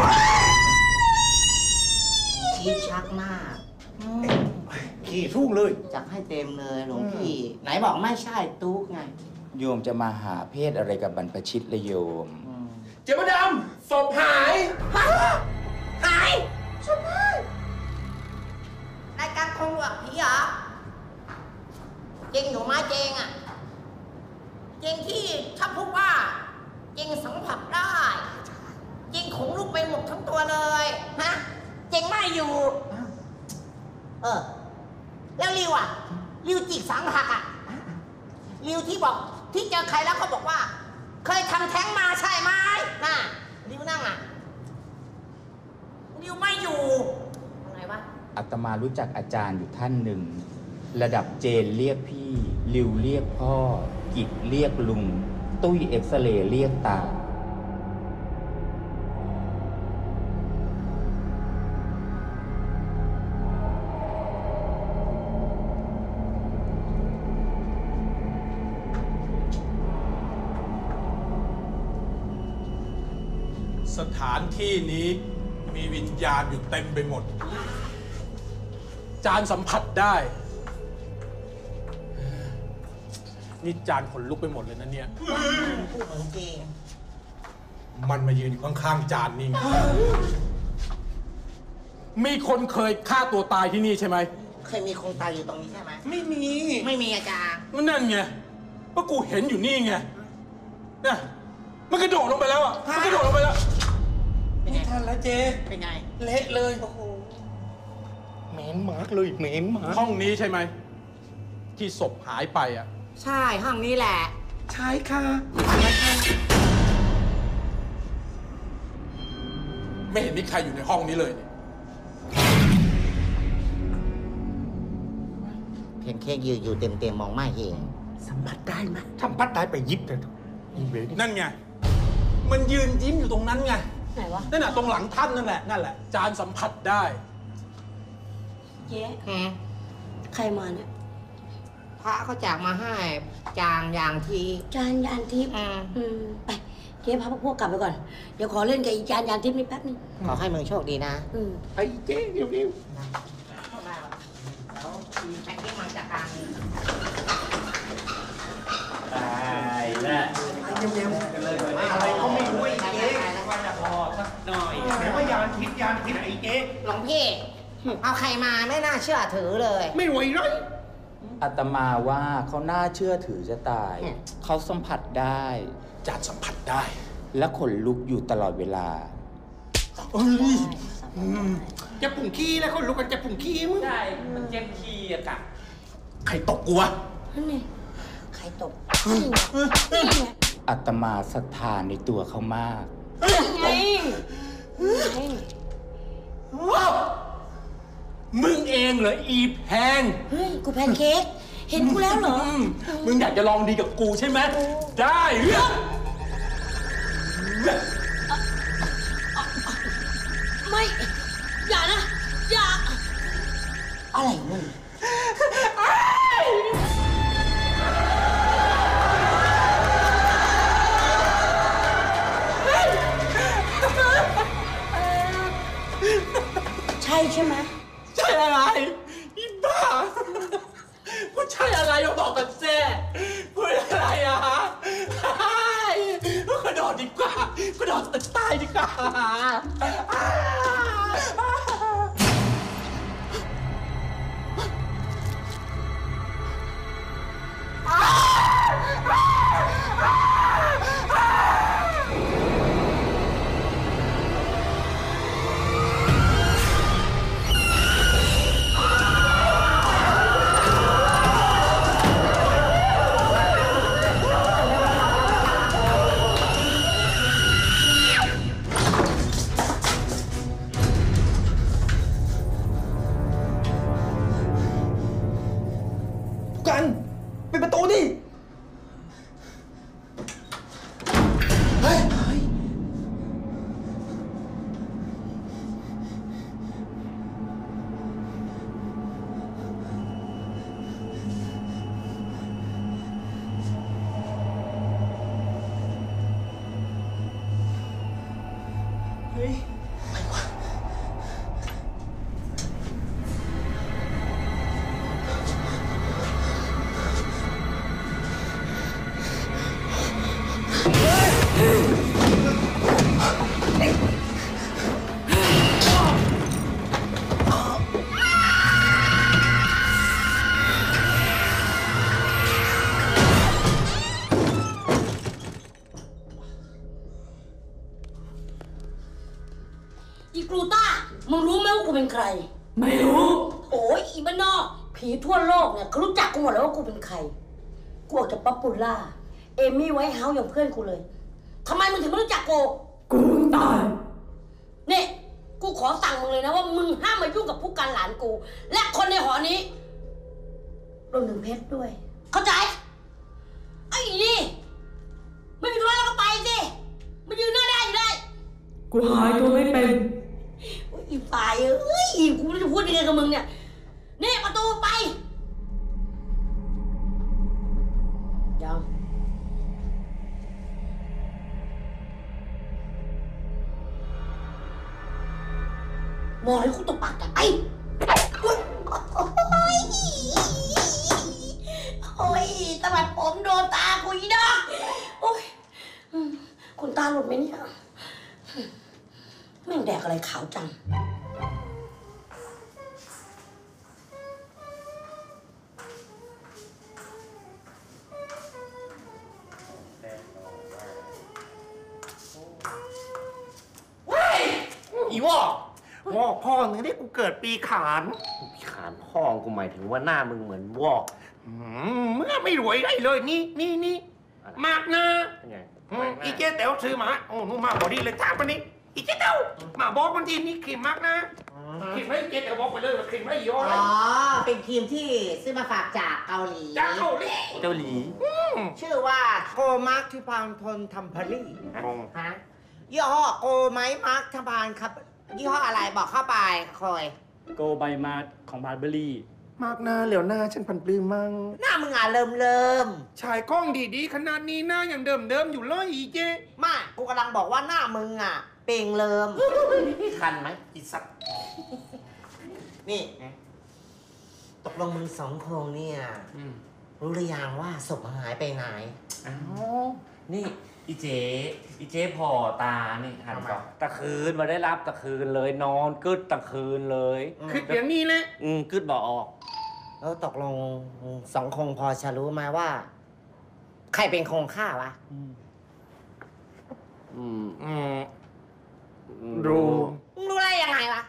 ชี้ชักมากขี่ทุ่งเลยจักให้เต็มเลยหลวงพี่ ไหนบอกไม่ใช่ตุ๊กไงโยมจะมาหาเพศอะไรกับบรรพชิตละโยมเจ๊มดดำศพหายหายศพหายรายการคงหลอกผีเหรอจริงอยู่ไหมเจงอ่ะจริงที่ถ้าพูดว่าจริงสัมผัสได้จริงขนลุกไปหมดทั้งตัวเลยฮะจริงไม่อยู่เออแล้วริวอ่ะริวจิกสังหักอ่ะริวที่บอกที่เจอใครแล้วเขาบอกว่า เคยทำแท้งมาใช่ไหมน่ะริวนั่งอ่ะริวไม่อยู่อะไรวะอาตมารู้จักอาจารย์อยู่ท่านหนึ่ง ระดับเจนเรียกพี่ริวเรียกพ่อกิจเรียกลุง ตุ้ยเอ็กซเรย์เรียกตาสถานที่นี้มีวิญญาณอยู่เต็มไปหมด จานสัมผัสได้นี่จานขนลุกไปหมดเลยนะเนี่ยพูดเหมือนจริงมันมายืนอยู่ข้างๆจานนี่มีคนเคยฆ่าตัวตายที่นี่ใช่ไหมเคยมีคนตายอยู่ตรงนี้ใช่ไหมไม่มีไม่มีอาจารย์นั่นไงว่ากูเห็นอยู่นี่ไงเนี่ยมันกระโดดลงไปแล้วอ่ะมันกระโดดลงไปแล้วไม่ทันแล้วเจเป็นไงเละเลยโอ้โหเหม็นมากเลยเหม็นมากห้องนี้ใช่ไหมที่ศพหายไปอ่ะใช่ห้องนี้แหละใช่ค่ะไม่เห็นมีใครอยู่ในห้องนี้เลยนี่เพนเค้กยืนอยู่เต็มเต็มๆมองไม่เห็นสัมผัสได้ไหมสัมผัสได้ไปยิบเลยนั่นไงมันยืนยิ้มอยู่ตรงนั้นไงไหนวะนั่นน่ะตรงหลังท่านนั่นแหละนั่นแหละจานสัมผัสได้เจ๊ใครมาเนี่ยพระเขาจากมาให้จางยางทีจานยานทิพย์อืมไปเจ๊พาพวกกลับไปก่อน เดี๋ยวขอเล่นกับอีจานยานทิพย์นี่แป๊บนึงขอให้มึงโชคดีนะอืมไอ้เจ๊เร็วแล้วแพนเค้กมาจากการตายแล้วอะไรก็ไม่รู้ไอ้เจ๊ว่าจะพอสักหน่อยแต่ว่ายานทิพย์ยานทิพย์ไอ้เจ๊หลวงพี่ เอาใครมาไม่น่าเชื่อถือเลยไม่รวยเลยอาตมาว่าเขาน่าเชื่อถือจะตาย เขาสัมผัสได้จานสัมผัสได้และขนลุกอยู่ตลอดเวลาเอ้ยจะปุ่งขี้แล้วคนลุกกันจะปุ่งขี้มึงใช่ มันเจ็บขี้อะกะใครตกกูวะนั่นนี่ใครตกอาตมาศรัทธาในตัวเขามากไงมึงเองเหรออีแพงเฮ้ย กูแพนเค้ก เห็นกูแล้วเหรอมึงอยากจะลองดีกับกูใช่ไหมได้เรื่องไม่ อย่านะ อย่าอะไรมึงใช่ใช่ไหมใช่อะไรอีบ้ากูใช่อะไรมาบอกกันแซ่กูอะไรอะฮะกระโดดดีกว่ากระโดดตึกใต้ดีกว่ากันปิดประตูดิฮ้ยอีกรูต้ามึงรู้ไหมว่ากูเป็นใครไม่รู้โอ้ยอีบ้านนอกผีทั่วโลกเนี่ยเขารู้จักกูหมดแล้วว่ากูเป็นใครกูออกจากป๊อปปูล่าเอมี่ไวท์เฮาส์อย่างเพื่อนกูเลยทำไมมึงถึงไม่รู้จักกูกูตายนี่กูขอสั่งมึงเลยนะว่ามึงห้ามมายุ่งกับผู้การหลานกูและคนในหอนี้รวมถึงเพชรด้วยเข้าใจไอ้นี่ไม่มีธุระแล้วก็ไปสิมายืนหน้าได้อยู่ได้กูหายตัวไม่เป็นอีฝ่ายเอ้ยกูไม่รู้จะพูดยังไงกับมึงเนี่ยนี่ประตูไปยังมองให้คุณตบปากกันไอ้โอ้ยโอ้ยตะบัดผมโดนตากูอีดอกโอ้ยคุณตาหลุดไหมเนี่ยแม่งแดกอะไรขาวจังอีวอกวอกพ่อมึงนี่กูเกิดปีขานปีขานพ่อกูหมายถึงว่าหน้ามึงเหมือนวอกมึงไม่รวยได้เลยนี่นี่นี่มากนะอีเจ๊เต๋วซื้อมาโอ้หนูมาบอดี้เลยจ้าปะนี้อีเจ๊เต๋วมาบอกวันทีนี่ครีมมากนะครีมไม่เจ๊เต๋วบอกไปเลยว่าครีมไม่ยอมอ๋อเป็นครีมที่ซื้อมาฝากจากเกาหลีจากเกาหลีเกาหลีชื่อว่าโกมาร์คทิพานทนทัมเพอรี่ฮะยี่ห้อโกไม้มาร์คทิพานครับยี่ห้ออะไรบอกเข้าไปคอยโกไบมาร์ของบาร์เบอรี่มากนะเหลียวหน้าฉันพันปลื้มมั่งหน้ามึงอ่ะเริ่มเริ่มชายกล้องดีๆขนาดนี้หน้าอย่างเดิมเดิมอยู่เลยอีเจมากูกำลังบอกว่าหน้ามึงอ่ะเป่งเริ่มคันไหมอีสัตว์นี่ตกลงมึงสองคนเนี่ยรู้หรือยังว่าศพหายไปไหนอ้าวนี่อีเจ๊อีเจ๊พอตานี่หันก่อนตะคืนมาได้รับตะคืนเลยนอนกึดตะคืนเลยคืออย่างนี้แหละอืมกึดบอกออกแล้วตกลงสองคงพอจะรู้ไหมว่าใครเป็นคงฆ่าวะอืมอืมรู้รู้ได้ยังไงวะ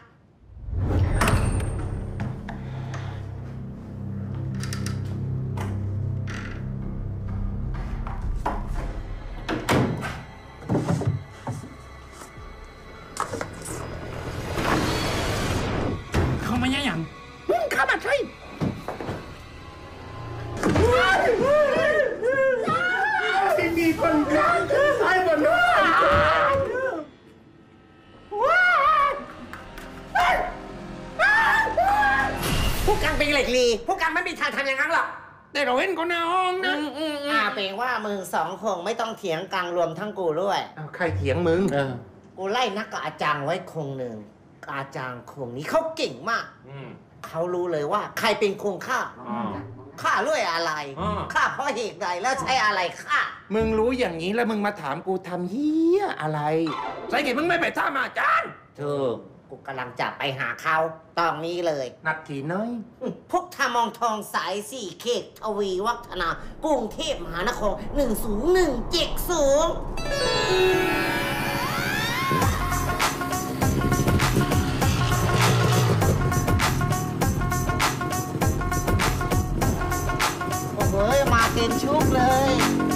เข้ามาอย่างเข้ามาใช่มีคนข้างไอ้บนนู้นผู้กันเป็นเหล็กลีผู้กันไม่มีทางทำอย่างนั้นหรอกแต่เราเห็นคนในห้องนะอ่าเป็นว่ามึงสองคงไม่ต้องเถียงกลางรวมทั้งกูด้วยใครเถียงมึงกูไล่นักกับอาจารย์ไว้คงหนึ่งอาจารย์คงนี้เขาเก่งมากเขารู้เลยว่าใครเป็นคงฆ่าฆ่าด้วยอะไรฆ่าเพราะเหตุใดแล้วใช้อะไรฆ่ามึงรู้อย่างนี้แล้วมึงมาถามกูทำเฮียอะไรใส่เกตมึงไม่ไปถามอาจารย์เธอกูกำลังจะไปหาเขาตอนนี้เลยนัดทีน้อยพวกทามองทองสายสี่เขตทวีวัฒนากรุงเทพมหานครหนึ่งศูนย์หนึ่งเจ็ดศูนย์เฮ้ยมาเต็มชุกเลย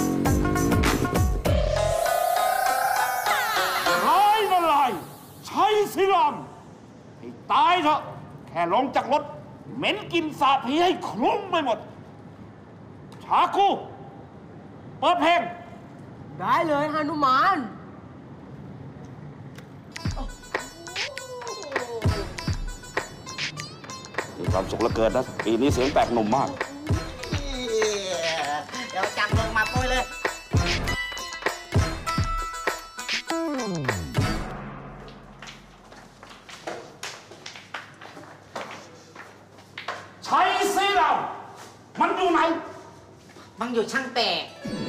ร้อยละลายใช้สิลอมให้ตายเถอะแค่ลงจากรถเหม็นกินสาผีให้คลุ้งไปหมดชาคูเปิดเพลงได้เลยฮานุมานมีความสุขเหลือเกินนะปีนี้เสียงแตกหนุ่มมากเดี๋ยวจับลงมาปุ้ยเลยอยู่ช่างแปะ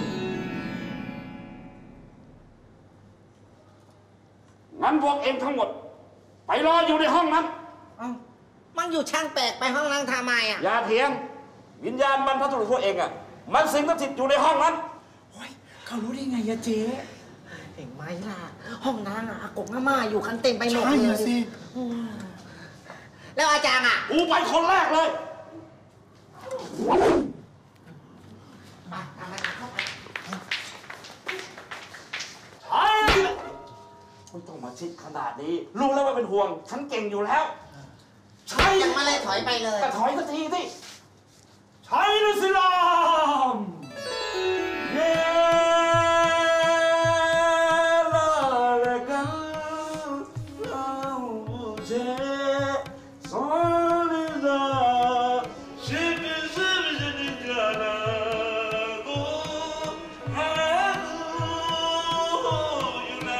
งั้นพวกเองทั้งหมดไปรออยู่ในห้องนั้นมันอยู่ช่างแปลกไปห้องนั้นทำไมอ่ะอย่าเถียงวิญญาณบรรพบุรุษพวกเองอ่ะมันสิงสถิตอยู่ในห้องนั้นเขารู้ได้ไงอะเจ๊เห็นไหมล่ะห้องนั้นอะอากงอาม่าอยู่กันเต็มไปหมดเลยใช่สิแล้วอาจารย์อ่ะกูไปคนแรกเลยใช่ไม่ต้องมาชิดขนาดนี้รู้แล้วว่าเป็นห่วงฉันเก่งอยู่แล้วใช่ยังมาเลยถอยไปเลยแต่ถอยสักทีสิใช่นะสิลามเย้ลาเลกันลาเจซอลิดาชิบิชิบิชิบิจานาโกฮาอยู่ไหน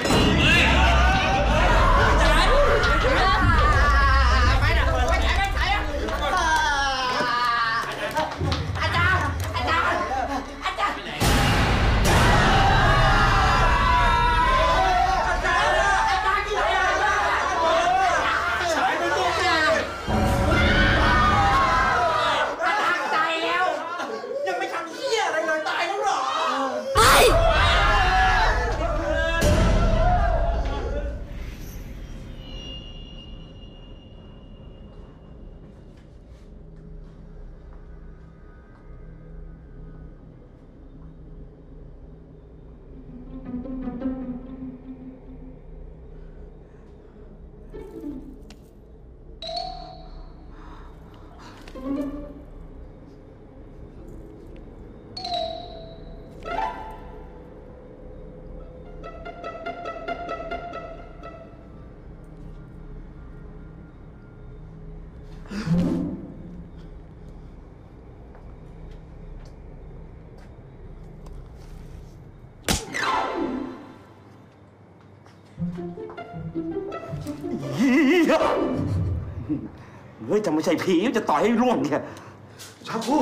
เฮ้ยจะไม่ใช่ผีจะต่อยให้ร่วงเนี่ยชาพู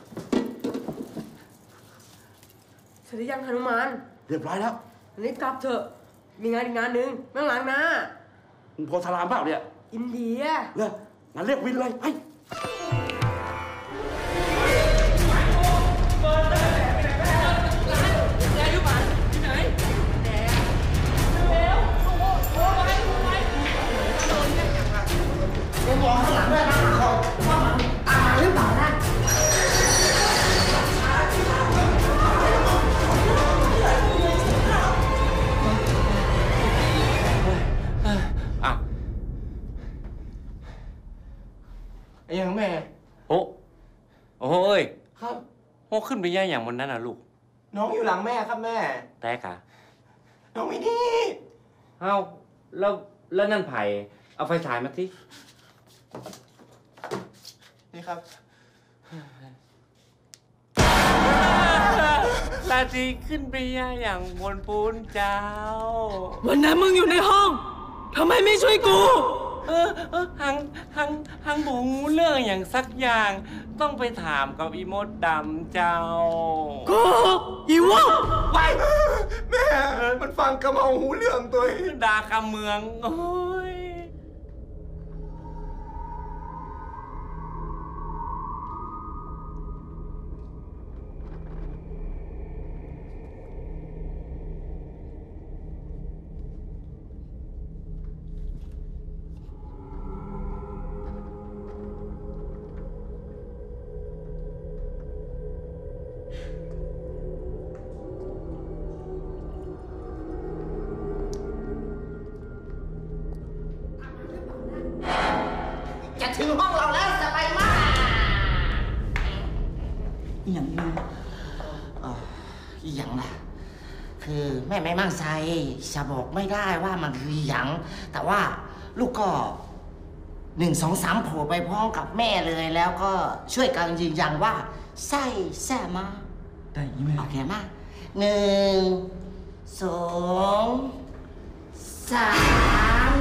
เสร็จหรือยังหนุมานเรียบร้อยแล้วรีบกลับเถอะมีงานอีกงานหนึ่งเมื่อหลังนะมึงโพธารามเปล่าเนี่ยอินเดียเนี่ยงั้นเรียกวินเลยไปมองข้างหลังด้วยนะเขาว่ามันตามมาหรือเปล่านะอ่ะไอ้ยังแม่โอ้โอ้ยครับโอ้ขึ้นไปย่าอย่างบนนั้นน่ะลูกน้องอยู่หลังแม่ครับแม่แต่ค่ะน้องมินี่เอ้าแล้วแล้วนั่นไผ่เอาไฟฉายมาสินี่ครับลาทีขึ้นไปย่าอย่างบนปูนเจ้าวันนั้นมึงอยู่ในห้องทำไมไม่ช่วยกูเออเออหังหังหังบูเรื่องอย่างสักอย่างต้องไปถามกับอีมดดำเจ้ากูอีวะไปแม่มันฟังกระเมาหูเรื่องตัวดาคำเมืองโอ้ยจะถึงห้องเราแล้วสบายมากอย่างนี้อย่างล่ะคือแม่ไม่มั่นใจจะบอกไม่ได้ว่ามันคืออย่างแต่ว่าลูกก็หนึ่งสองสามโผล่ไปพร้อมกับแม่เลยแล้วก็ช่วยกันยืนยันว่าใช่แซ่มาได้ไหมโอเคมาหนึ่งสองสาม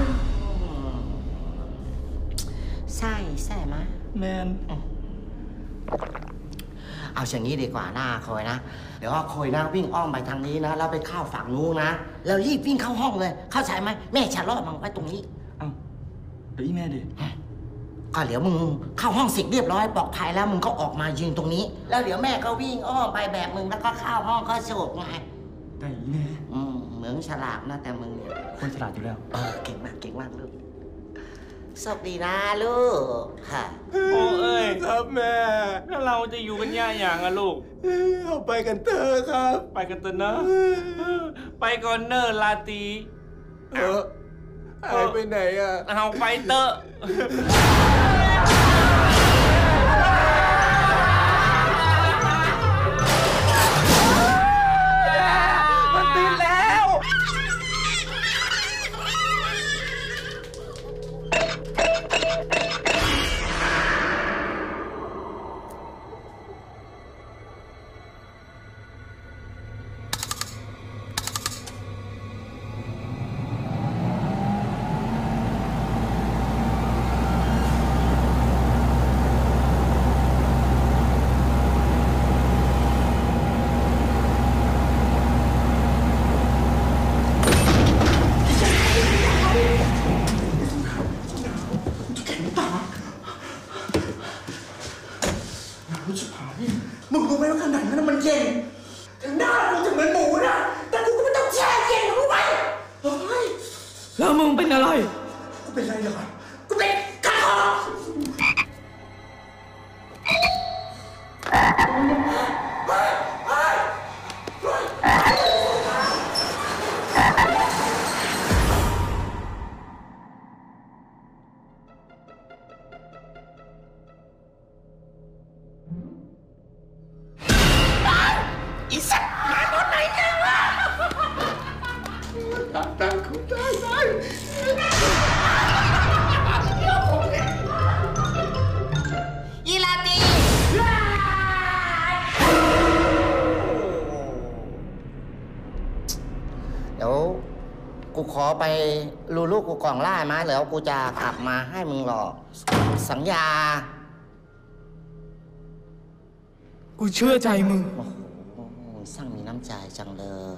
ใช่ใช่ไหมแมนเอาอย่างนี้ดีกว่าหน้าคอยนะเดี๋ยวว่าคอยนะวิ่งอ้อมไปทางนี้นะแล้วไปเข้าฝั่งนู้นนะแล้วรีบวิ่งเข้าห้องเลยเข้าใจไหมแม่ชะลอดมันไว้ตรงนี้เอ้าเดี๋ยวอีแม่ดิก็เดี๋ยวมึงเข้าห้องเสร็จเรียบร้อยปลอดภัยแล้วมึงก็ออกมายืนตรงนี้แล้วเดี๋ยวแม่ก็วิ่งอ้อมไปแบบมึงแล้วก็เข้าห้องก็จบไงได้อีแม่อืมเหมือนฉลาดนะแต่มึงเนี่ยคนฉลาดอยู่แล้วเออเก่งมากเก่งมากลูกสวัสดีนะลูกค่ะโอ้เอ้ยครับแม่แล้วเราจะอยู่กันย่าอย่างอะลูกเอาไปกันเถอะครับไปกันเถอะนะไปก่อนเนอร์ลาตีเออหายไปไหนอะเอาไปเถอะมันติดแล้วมึงรู้ไหมว่าขนาดนั้นมันเย็นถึงหน้ากูจะเหมือนหมูนะแต่กูก็ไม่ต้องแช่เย็นรู้ไหมเฮ้ยแล้วมึงเป็นอะไรกูเป็นอะไรเหรอกูเป็นกระหอบอีสัตว์มาตอนไหนเนี่ยวะตาตาคุณตาตาอีลาตีเดี๋ยวกูขอไปรูลูกกูกล่องล่ามาแล้วกูจะกลับมาให้มึงหรอกสัญญากูเชื่อใจมึงสร้างมีน้ำใจจังเลย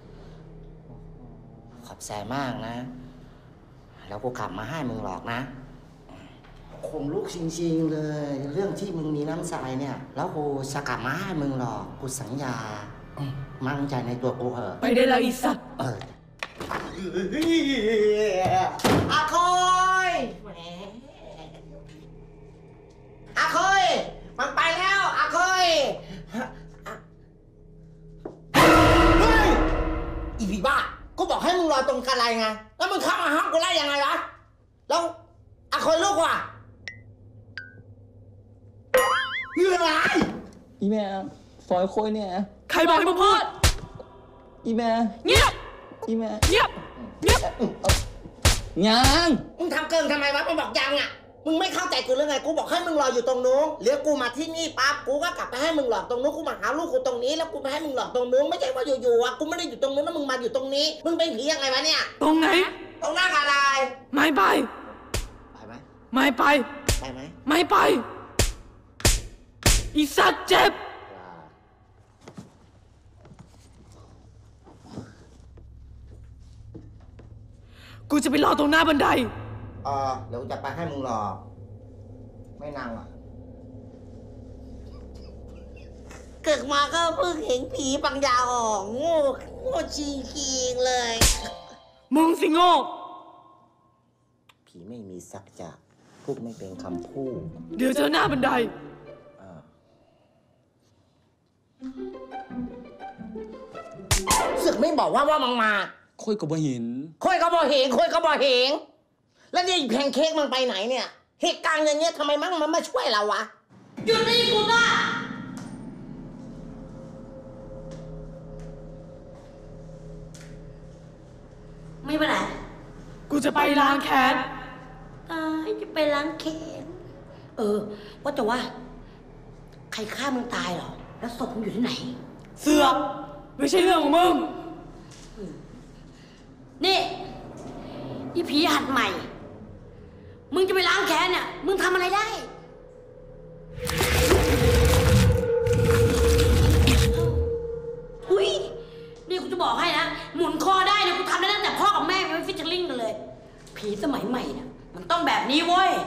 ขอบใจมากนะแล้วกูกลับมาให้มึงหรอกนะคงลูกจริงๆเลยเรื่องที่มึงมีน้ำใจเนี่ยแล้วกูจะกลับมาให้มึงหรอกกูสัญญามั่นใจในตัวกูเหอะไปได้แล้วอีสัตว์เอออาคอยอาคอยมันไปแล้วอาคอยอีผีบ้ากูบอกให้มึงรอตรงกันไรไงแล้วมึงเข้ามาห้องกูได้ยังไงวะแล้วอาคอยลูกว่ะเฮ้ยอีแม่ฟอยโคยเนี่ยใครบอกให้มึงพูดอีแม่เงียบอีแม่เงียบเงียบยังมึงทำเกินทำไมวะมึงบอกยังอ่ะมึงไม่เข้าใจกูหรือไงกูบอกให้มึงรออยู่ตรงนู้นเดี๋ยวกูมาที่นี่ปั๊บกูก็กลับไปให้มึงหลอกตรงนู้นกูมาหาลูกกูตรงนี้แล้วกูไปให้มึงหลอกตรงนู้นไม่ใช่ว่าอยู่ๆอ่ะกูไม่ได้อยู่ตรงนู้นแล้วมึงมาอยู่ตรงนี้มึงเป็นผียังไงวะเนี่ยตรงไหนตรงหน้าอะไรไม่ไปไปไหมไม่ไปไปไหมไม่ไปอีสัตว์เจ็บกูจะไปรอตรงหน้าบันไดเออเดี๋ยวจะไปให้มึงรอไม่นานอ่ะเกิดมาก็เพิ่งเห็นผีปังยาออกโง่โง่จริงๆเลยมึงสิโง่ผีไม่มีสักจะพูดไม่เป็นคำพูดเดี๋ยวเจอหน้าบันไดสึกไม่บอกว่าว่ามังมาค่อยก็บ่เห็นค่อยก็บ่เห็นค่อยก็บ่เห็นแล้วนี่แพนเค้กมันไปไหนเนี่ยเหตุการณ์อย่างเงี้ยทำไมมั่งมันมาช่วยเราวะหยุดนี่กูนะไม่ไปไหนกูจะไปล้างแค้นตายจะไปล้างแค้นเออว่าแต่ว่าใครฆ่ามึงตายเหรอแล้วศพมึงอยู่ที่ไหนเสือกไม่ใช่เรื่องของมึงนี่อีผีหัดใหม่มึงจะไปล้างแค้นเนี่ยมึงทำอะไรได้ผีสมัยใหม่เนี่ยมันต้องแบบนี้เว้ย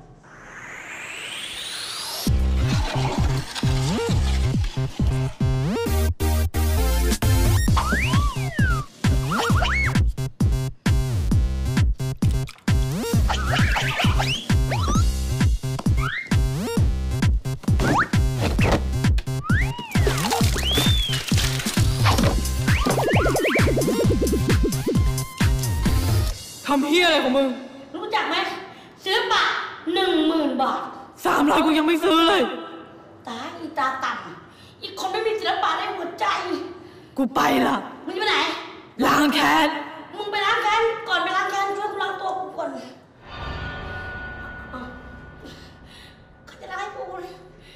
ทำเฮียอะไรของมึงรู้จักไหมซื้อบัตรหนึ่งหมื่นบาทสามร้อยกูยังไม่ซื้อเลยตาอีตาต่ำอีกคนไม่มีศิลปะในหัวใจกูไปละมึงจะไปไหนล้างแค้นมึงไปล้างแค้นก่อนไปล้างแค้นช่วยกูล้างตัวกูก่อนเขาจะล้างให้กูเลย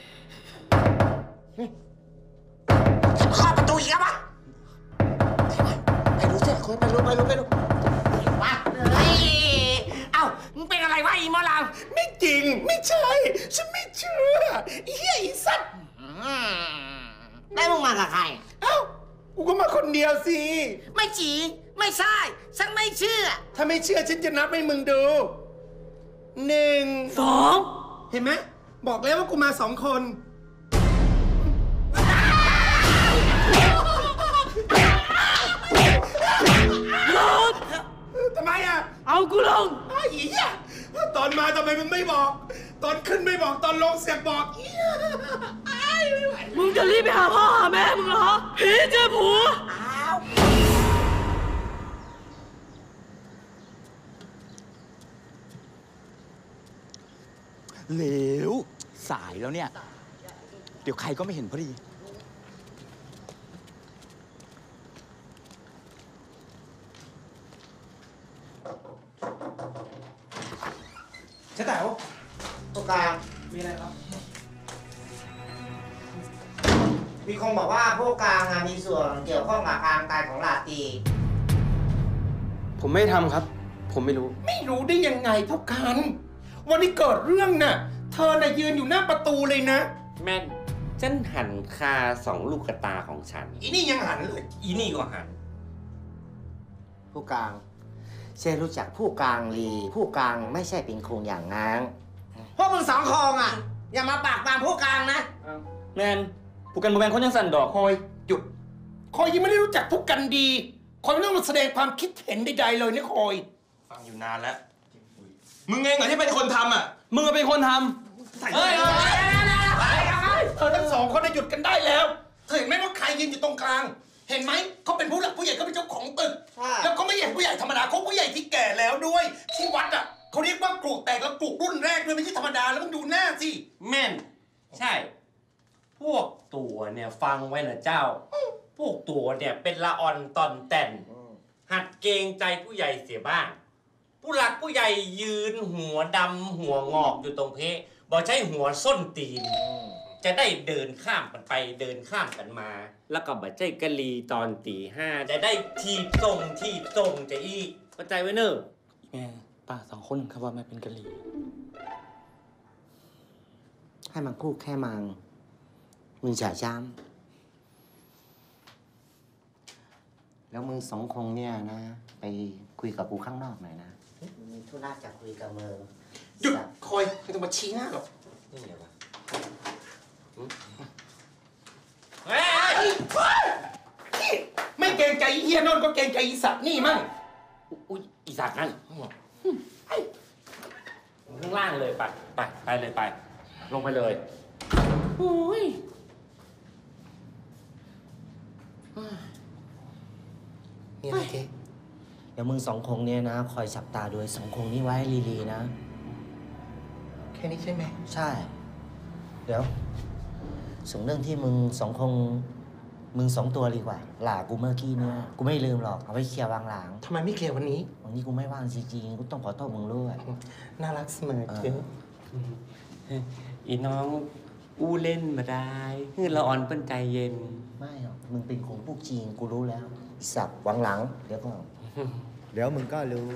ข้าประตูอีกแล้วปะไปรู้สิคนไปรู้ไปรู้ไปรู้ว้าเฮ้ยเอ้ามึงเป็นอะไรวะอีหมอลำไม่จริงไม่ใช่ฉันไม่เชื่อเฮียอีสัตว์ได้มึงมากับใครเอ้ากูก็มาคนเดียวสิไม่จริงไม่ใช่ฉันไม่เชื่อถ้าไม่เชื่อฉันจะนับให้มึงดูหนึ่งสองเห็นไหมบอกแล้วว่ากูมาสองคนทำไมอ่ะเอากูลงไอ้เหี้ยตอนมาทำไมมึงไม่บอกตอนขึ้นไม่บอกตอนลงเสียบอกไอ้ไม่ไหวมึงจะรีบไปหาพ่อหาแม่มึงเหรอผีเจ้าผัวเหลวสายแล้วเนี่ยเดี๋ยวใครก็ไม่เห็นพอดีเจ๊แต๋วตรงกลางมีอะไรครับมีคงบอกว่าพวกกลางมีส่วนเกี่ยวข้องกับการตายของลาตรีผมไม่ทำครับ ผมไม่รู้ไม่รู้ได้ยังไงพวกกันวันที่เกิดเรื่องน่ะเธอน่ะยืนอยู่หน้าประตูเลยนะแม่นฉันหันคาสองลูกกระตาของฉันอีนี่ยังหันเลยอีนี่ก็หันผู้กลางเช่รู้จักผู้กลางลีผู้กลางไม่ใช่เป็นคงอย่างงั้นพวกมึงสองคองอ่ะอย่ามาปากปามผู้กลางนะแมนผู้กันโมแมนคนยังสั่นดอกคอยหยุดคอยยังไม่ได้รู้จักผู้กันดีคอยไม่ต้องมาแสดงความคิดเห็นใดๆเลยนี่คอยฟังอยู่นานแล้วมึงเองเหรอที่เป็นคนทำอ่ะมึงก็เป็นคนทำเฮ้ยเธอทั้งสองคนหยุดกันได้แล้วเธอเห็นไหมว่าใครยืนอยู่ตรงกลางเห็นไหมเขาเป็นผู้หลักผู้ใหญ่เขาเป็นเจ้าของตึกแล้วเขาไม่ใช่ผู้ใหญ่ธรรมดาเขาผู้ใหญ่ที่แก่แล้วด้วยที่วัดอ่ะเขาเรียกว่ากรุแตกแล้วกรุรุ่นแรกด้วยไม่ใช่ธรรมดาแล้วมึงดูหน้าสิแม่นใช่พวกตัวเนี่ยฟังไว้นะเจ้าพวกตัวเนี่ยเป็นละอ่อนตอนแต่นหัดเกรงใจผู้ใหญ่เสียบ้างผู้หลักผู้ใหญ่ยืนหัวดำหัวงอกอยู่ตรงเพะบอกใช้หัวส้นตีนจะได้เดินข้ามกันไปเดินข้ามกันมาแล้วก็บัดใจกะลีตอนตีห้าจะได้ทีตรงทีตรงจะอีกเข้าใจไว้เนอะแม่ป้าสองคนครับว่าแม่เป็นกะลีให้มันพูดแค่มังมึงฉาจ้ำแล้วมึงสองคงเนี่ยนะไปคุยกับกูข้างนอกหน่อยนะมีธุระจะคุยกับมึงหยุดคอยไม่ต้องมาชี้หน้าหรอกนี่ไงวะไม่เกรงใจเฮียนนท์ก็เกรงใจอีสัตว์นี่มั่งอุ้ยอีสัตว์นั่นข้างล่างเลยไปไปไปเลยไปลงไปเลยโอ้ยเนี่ยนะเจ๊เดี๋ยวมึงสองคงเนี่ยนะคอยจับตาดูสองคงนี้ไว้ลีๆนะแค่นี้ใช่ไหมใช่เดี๋ยวส่งเรื่องที่มึงสองคงมึงสองตัวดีกว่าหล่ากูเมื่อกี้เนี่ยกูไม่ลืมหรอกเอาไว้เคลียร์วางหลังทำไมไม่เคลียร์วันนี้วันนี้กูไม่ว่างจริงๆกูต้องขอโทษมึงด้วยน่ารักเสมอเจ๊อีน้องอู้เล่นมาได้คือละอ่อนเป็นใจเย็นไม่หรอกมึงเป็นคงพวกจีนกูรู้แล้วสับวางหลังเดี๋ยวก็เดี๋ยวมึงก็รู้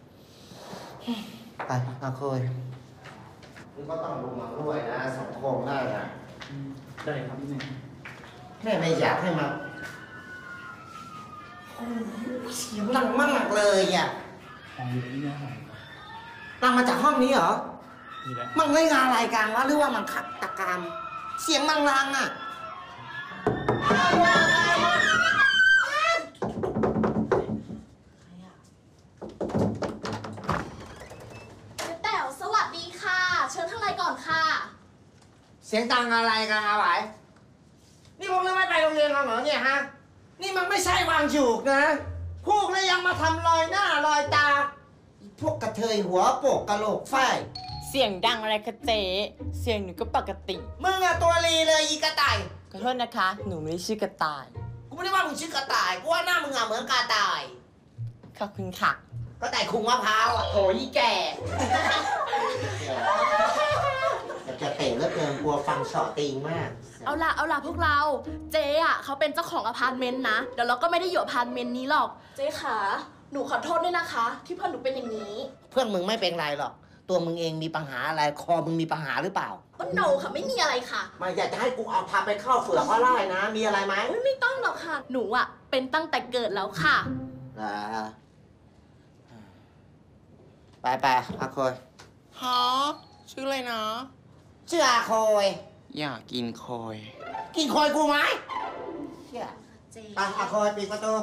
ไปมาคุยมึงก็ต้องลงมาด้วยนะสองคงได้นะได้ครับพี่แม่ไม่อยากให้มาเสียงดังมากเลยอ่ะตั้งมาจากห้องนี้เหรอนี่แหละมันไม่งานรายการวะหรือว่ามันขัดตะกรรมเสียงมังลังอ่ะแต๋วสวัสดีค่ะ เชิญข้างในก่อนค่ะเสียงดังอะไรกันอาไหวนี่พวกเราไม่ไปโรงเรียนกันเหรอเนี่ยฮะ นี่มันไม่ใช่วางฉุกนะพวกนี้ยังมาทำรอยหน้ารอยตา พวกกระเทยหัวโปกกะโหลกไฟเสียงดังอะไรคะเจ๊เสียงหนูก็ปกติมึงอะตัวรีเลยอีกระต่ายขอโทษนะคะ หนูไม่ได้ชื่อกระต่ายกูไม่ได้ว่ามึงชื่อกระต่าย กูว่าหน้ามึงอะเหมือนกระต่ายขอบคุณค่ะกระต่ายคุงมะพร้าวอะโถยแก่จะเตะแล้วเกินกลัวฟังเฉาะตีมากเอาล่ะเอาล่ะพวกเรา เจ๊อะเขาเป็นเจ้าของอพาร์ตเมนต์นะ เดี๋ยวเราก็ไม่ได้อยู่อพาร์ตเมนต์นี้หรอก เจ๊ขาหนูขอโทษด้วยนะคะ ที่เพื่อนหนูเป็นอย่างนี้เพื่อนมึงไม่เป็นไรหรอก ตัวมึงเองมีปัญหาอะไร คอมึงมีปัญหาหรือเปล่าก็โนค่ะไม่มีอะไรค่ะมาอยากจะให้กูเอาพาไปเข้าเฟือกก็ได้นะ มีอะไรไหมไม่ต้องหรอกค่ะ หนูอะเป็นตั้งแต่เกิดแล้วค่ะอ่าไปไปอาโคยฮะ ชื่ออะไรนะชื่ออาโคยอยากกินโคยกินโคยกูไหมเชี่ยไปอาโคยปิดประตู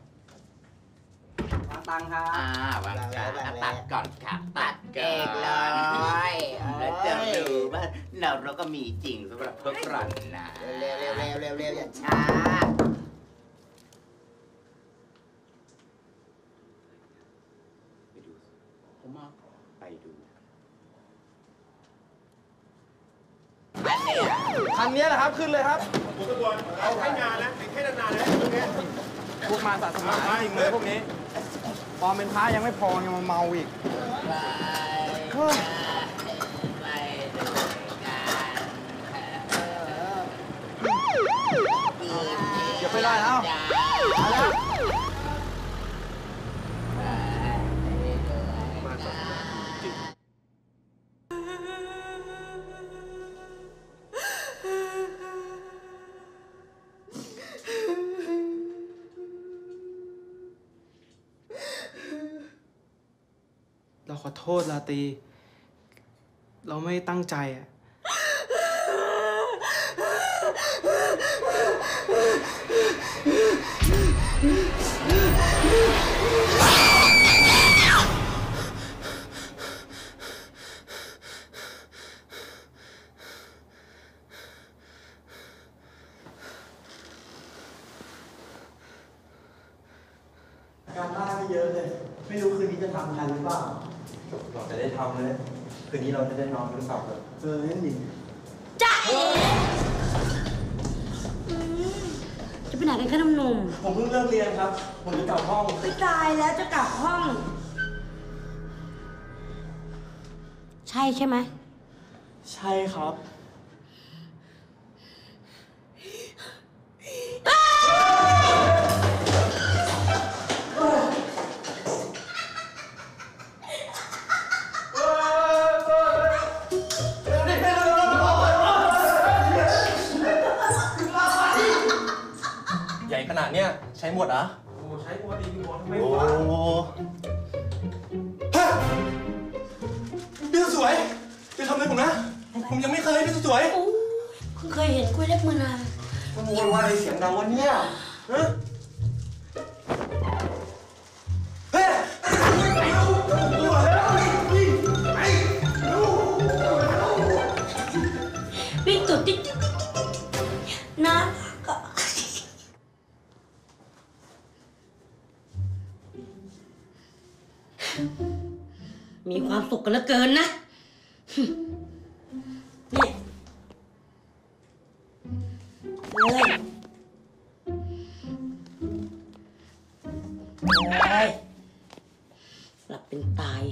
วางตังค์ครับอ่าวางจานตัดก่อนค่ะตัดเอก่อนกเลยแล้วจะรู้ว่าเราเราก็มีจริงสำหรับพวกเรานะเร็วเร็วเร็วเร็วเร็วอย่าช้าผมมาไปดูคันนี้แหละครับ ขึ้นเลยครับผมก็บอกเอาให้นานนะให้นานๆนะตรงนี้พวกมาศาสนาจริงเลยพวกนี้ปลอมเป็นพระยังไม่พอยังมาเมาอีกเฮ้ยอย่าไปได้แล้วมาแล้วเราขอโทษลาตี เราไม่ตั้งใจอ่ะการบ้านไม่เยอะเลย ไม่รู้คืนนี้จะทำทันหรือเปล่าเราจะได้ทำเลย คืนนี้เราจะได้นอนหรือเปล่าครับเออนั่นดิจ้าเอ๋จะไปไหนกันคะหนุ่มผมเพิ่งเลิกเรียนครับ ผมจะกลับห้องๆไม่ตายแล้วจะกลับห้อง ใช่ใช่ไหมใช่ครับใหญ่ขนาดเนี้ยใช้หมดเหรอ โอ้ใช้ปกติหมดทำไมวะโอ้ฮะพี่สวยจะทำอะไรผมนะ ผมยังไม่เคยพี่สวยเพิ่งเคยเห็นกล้วยเล็บมือนานมันโวยวายเสียงดังวันเนี้ยฮะเฮ้ยตัวแล้ววิ่งไปวิ่งตุดติ๊กนะก็มีความสุขกันเหลือเกินนะนี่เลยเลยหลับเป็นตาย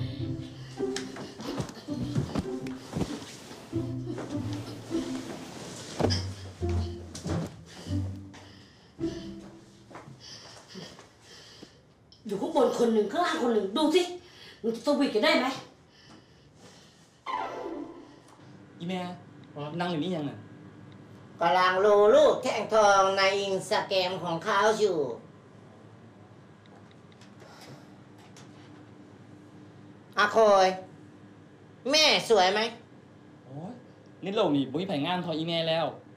อยู่ข้างบนคนหนึ่งข้างล่างคนหนึ่งดูสิมึงจะสวีทกันได้ไหมอีแม่นั่งอยู่นี่ยังอ่ะกำลังรูรูปแท่งทองในอินสตาแกรมของเขาอยู่อาโคยแม่สวยไหมโอ้ยนี่โลกนี่บุ้ยแผงงานทออีแม่แล้ว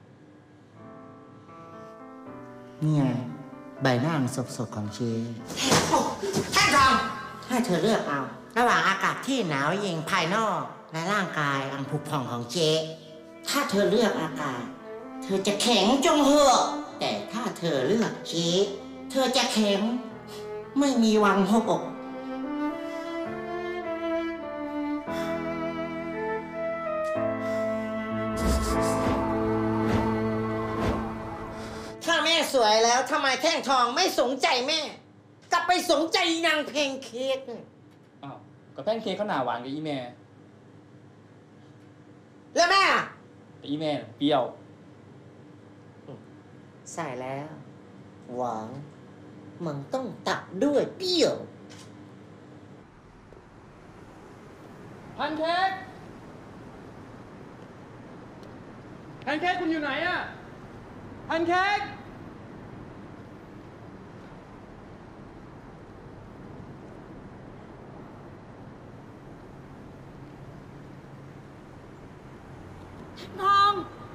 เนี่ยใบหน้าสดๆของเชแท่งทองให้เธอเลือกเอาระหว่างอากาศที่หนาวเย็นภายนอกและร่างกายอันผุพองของเจถ้าเธอเลือกอากาศเธอจะแข็งจงเหือกแต่ถ้าเธอเลือกเจเธอจะแข็งไม่มีวันหกอกถ้าแม่สวยแล้วทำไมแท่งทองไม่สนใจแม่กลับไปสนใจนางเพลงเค้กเนี่ยอ้าวก็แป้งเค้กเขาหนาหวานกับอีแม่แล้วแม่แต่อีแม่เปรี้ยวใส่แล้ว หวานมันต้องตัดด้วยเปรี้ยวพันเค้กพันเค้กคุณอยู่ไหนอะพันเค้กทอง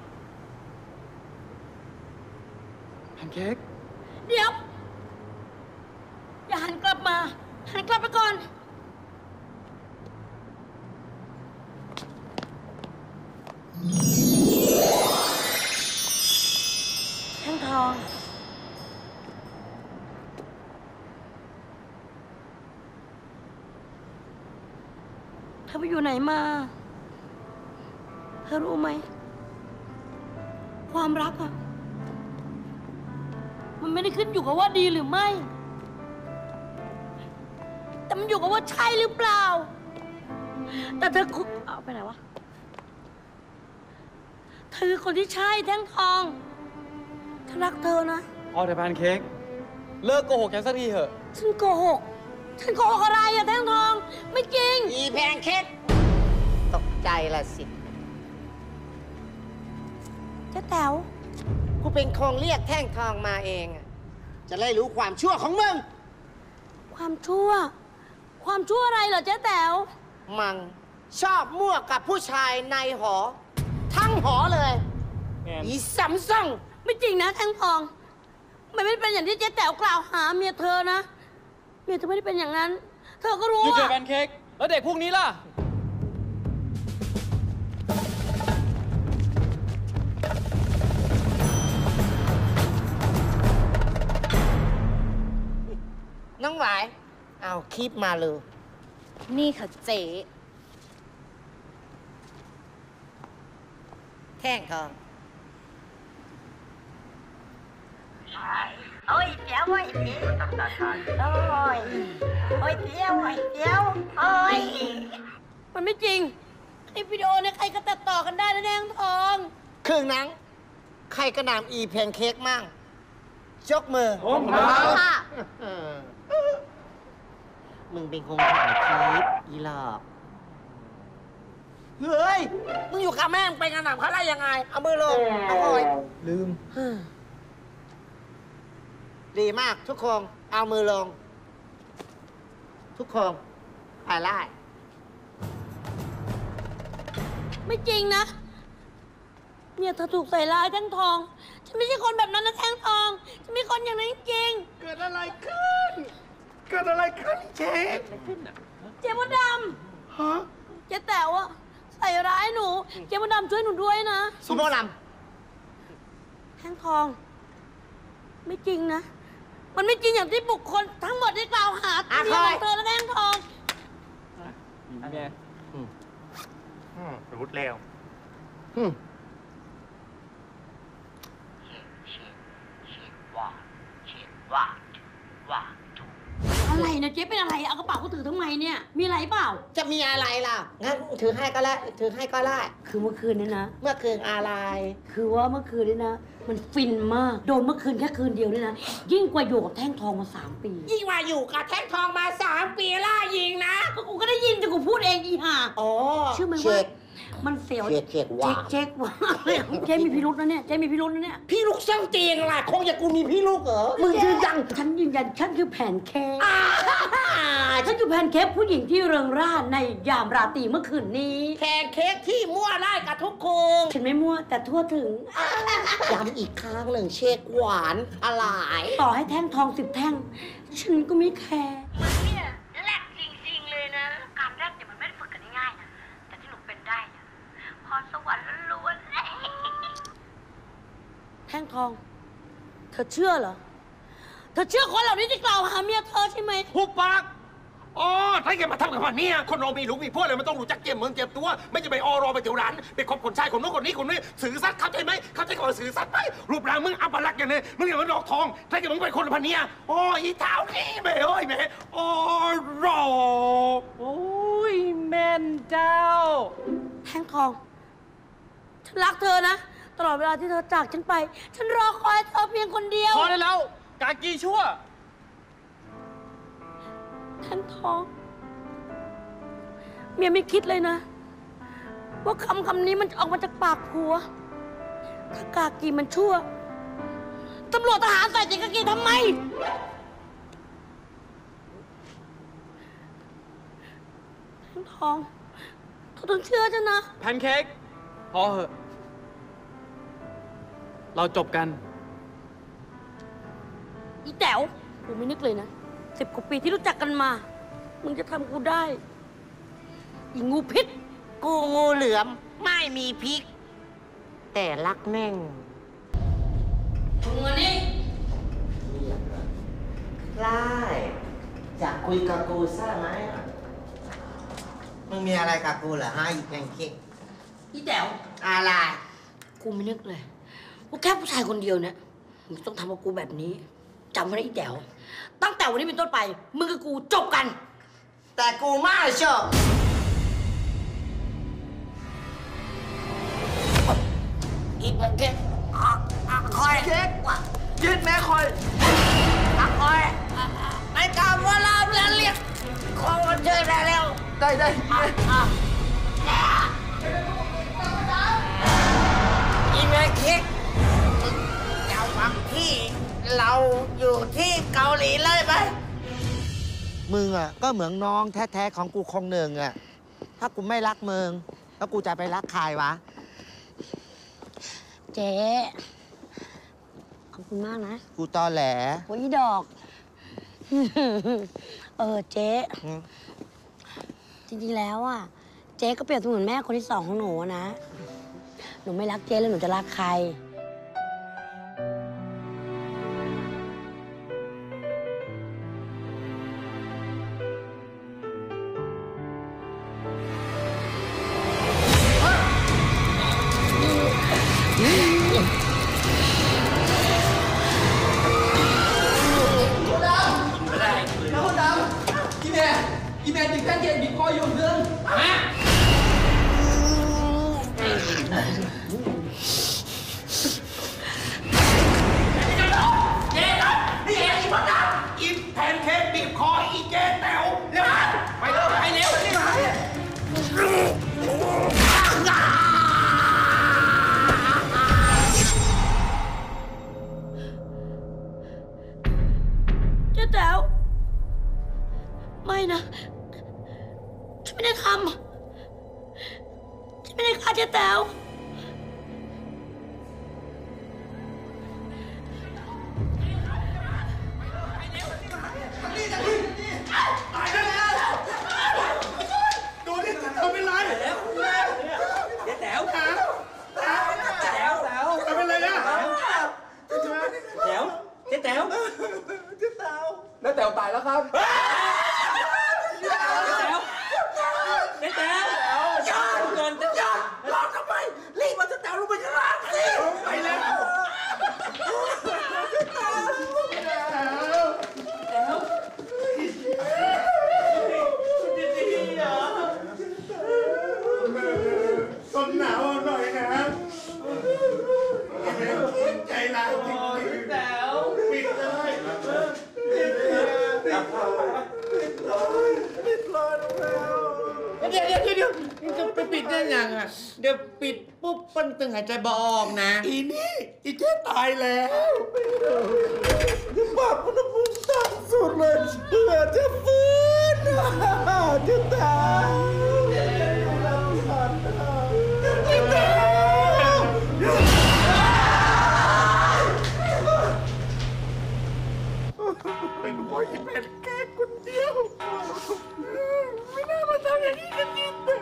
พันเค้กเดี๋ยว อย่าหันกลับมา หันกลับไปก่อนแท่งทองเธอไปอยู่ไหนมาเธอรู้ไหมความรักอะมันไม่ได้ขึ้นอยู่กับว่าดีหรือไม่แต่มันอยู่กับว่าใช่หรือเปล่าแต่เธอคุเอาไปไหนวะเธอคือคนที่ใช่แท่งทองฉันรักเธอนะพอแต่พันเค้กเลิกโกหกกันสักทีเถอะฉันโกหกฉันโกหกอะไรอะแท่งทองไม่จริงอีแพนเค้กตกใจละสิเจ๊แต๋วกูเป็นคงเรียกแท่งทองมาเองจะได้รู้ความชั่วของมึงความชั่วความชั่วอะไรเหรอเจ๊แต๋วมังชอบมั่วกับผู้ชายในหอทั้งหอเลยอีซัมซุงไม่จริงนะแท่งทองมันไม่เป็นอย่างที่เจ๊แต๋วกล่าวหาเมียเธอนะเมียเธอไม่ได้เป็นอย่างนั้นเธอก็รู้ว่าหยุดเถอะแพนเค้กแล้วเด็กพวกนี้ล่ะน้องหวายเอาคลิปมาเลยนี่ค่ะเจ๊แท่งทองโอ้ยเดี๋ยวโอ้ยเดี๋ยวโอ้ยโอ้ยเดี๋ยวโอ้ยเดี๋ยวโอ้ยมันไม่จริงคลิปวิดีโอเนี่ยใครก็ตัดต่อกันได้นะแท่งทองครึ่งนังใครกระหน่ำอีแพนเค้กมั่งยกมือผมค่ะมึงเป็นคงถ่ายคลิปอีหลอกเฮ้ยมึงอยู่กับแม่งไปกระหน่ำเขาได้ยังไงเอามือลงเอาคอยลืมดีมากทุกคนเอามือลงทุกคนไปไล่ไม่จริงนะเนี่ยเธอถูกใส่ร้ายแท่งทองฉันไม่ใช่คนแบบนั้นนะแท่งทองฉันไม่คนอย่างนั้นจริงเกิดอะไรขึ้นเกิดอะไรขึ้นเจ๊เจ๊มดดำฮะเจ๊แต๋วอะใส่ร้ายหนูเจ๊มดดำช่วยหนูด้วยนะสุโมดำแท่งทองไม่จริงนะมันไม่จริงอย่างที่บุคคลทั้งหมดได้กล่าวหาเมียของเธอและแท่งทองแม่รุดเร็วอะไรนะเจ๊เป็นอะไรเอากระเป๋าเขาถือทำไมเนี่ยมีอะไรเปล่าจะมีอะไรล่ะงั้นถือให้ก็ได้ถือให้ก็ได้คือเมื่อคืนนี่นะเมื่อคืนอะไรคือว่าเมื่อคืนนี่นะมันฟินมากโดนเมื่อคืนแค่คืนเดียวนี่นะยิ่งกว่าอยู่กับแท่งทองมาสามปียิ่งกว่าอยู่กับแท่งทองมาสามปีล่ายิงนะก็กูก็ได้ยินแต่กูพูดเองอีห่าอ๋อเชื่อไหมว่าผมันเสียวเช็คเช็คว่าเช็คว่าเจ๊มีพิรุษนะเนี่ยเจ๊มีพิรุษนะเนี่ยพี่ลูกสร้างเตียงล่ะคงจะกูมีพี่ลูกเหรอมึงยืนยันฉันยืนยันฉันคือแผนเค้กฉันคือแพนเค้กผู้หญิงที่เริงร่าในยามราตรีเมื่อคืนนี้แพนเค้กที่มั่วได้กับทุกคนฉันไม่มั่วแต่ทั่วถึงย้ำอีกครั้งหนึ่งเช็คหวานอร่อยต่อให้แท่งทองสิบแท่ง ฉันก็ไม่แคร์มันเนี่ยแลกจริงๆเลยนะ การแลกเนี่ยมันไม่ได้ฝึกกันง่ายๆนะแต่ที่หนูเป็นได้เนี่ยพรสวรรค์ล้วนๆแท่งทอง เธอเชื่อเหรอ เธอเชื่อคนเหล่านี้ที่กล่าวหาเมียเธอใช่ไหมหุบปากอ๋อถ้าแกมาทำกับมันเนี่ยคนเรามีลูกมีพวกเลยมันต้องรู้จักเก็บเมืองเก็บตัว ไม่จะไปออรอไปเที่ยวร้านไปคบคนชายคนโน้นคนนี้คนนี้สื่อสัตย์เข้าใจไหมเข้าใจก่อนสื่อสัตย์ไหมรูปร่างมึงอัปลักษณ์อย่างนี้มึงอย่ามาหลอกทองถ้าแกมึงเป็นคนพันเนี่ยอ๋ออีเท้านี่แม่เอ้ยแม่อ๋อรอโอ้ยแม่นเจ้าแท่งทอง ฉันรักเธอนะ ตลอดเวลาที่เธอจากฉันไป ฉันรอคอยเธอเพียงคนเดียวพอได้แล้วกากีชั่วแท่งทอง เมียไม่คิดเลยนะ ว่าคำคำนี้มันจะออกมาจากปากผัว ถ้ากากีมันชั่วตำรวจทหารใส่ใจกากีทำไมแท่งทองเธอต้องเชื่อฉันนะแพนเค้กพอเหอะ เราจบกันอีแต๋วกูไม่นึกเลยนะสิบกว่าปีที่รู้จักกันมา มึงจะทำกูได้อีงูพิษกูงูเหลือมไม่มีพริก แต่รักแม่งมึงมานี่ได้อยากคุยกับกูใช่ไหมมึงมีอะไรกับกูเหรอฮะอีแพนเค้กอีแต๋วอะไรกูไม่นึกเลยว่าแค่ผู้ชายคนเดียวเนี่ยมึงต้องทำกับกูแบบนี้จำไว้นะอีแต๋วตั้งแต่วันนี้เป็นต้นไปมึงกับกูจบกันแต่กูไม่ชอบอีแพนเค้กคอยเค้กยืดแม่คอยคอยไอ้กาว่าลาเรียนเรียกขอวันเจอได้แล้วได้ได้อีแม่เค้กจะฟังพี่เราอยู่ที่เกาหลีเลยไหมมึงอ่ะก็เหมือนน้องแท้ๆของกูคงหนึ่งอ่ะถ้ากูไม่รักมึงแล้วกูจะไปรักใครวะเจ๊ขอบคุณมากนะกูตอแหลโอ้ยดอก เออเจ๊จริงๆแล้วอ่ะเจ๊ก็เปรียบเสมือนแม่คนที่สองของหนูนะหนูไม่รักเจ๊แล้วหนูจะรักใครอีแม่ถึงขั้นเย็นบีบคออยู่เรื่องฮะเจ๊นี่เองอีบักดาอีแพนเค้กบีบคออีเจ๊แต๋วเร็วไปเร็วไปเร็วนี่มาเจ๊แต๋วไม่นะฉันไม่ได้ทำฉันไม่ได้ฆ่าเจ๊แต๋วตายแล้วดูนี่เธอเป็นไรแล้วเจ๊แต๋วแต๋วแต๋วแต๋วเธอเป็นไรนะแต๋วเจ๊แต๋วเจ๊แต๋วแล้วแต๋วตายแล้วครับเจ๊แต๋วเจ๊แต๋วหยุดก่อนจะหยุดรอทำไมเดี๋ยวเดี๋ยวเดี๋ยวจะไปปิดได้ยังอ่ะเดี๋ยวปิดปุ๊บมันตึงหายใจบ่ออกนะอีนี่อีเจ๊ตายแล้วจะปรับอุณหภูมิต่ำสุดเลยเพื่อจะฟื้นจะตายจะตายเป็นเพราะอีเป็นแค่คนเดียวไม่น่ามาทำอย่างนี้กันจริงเลย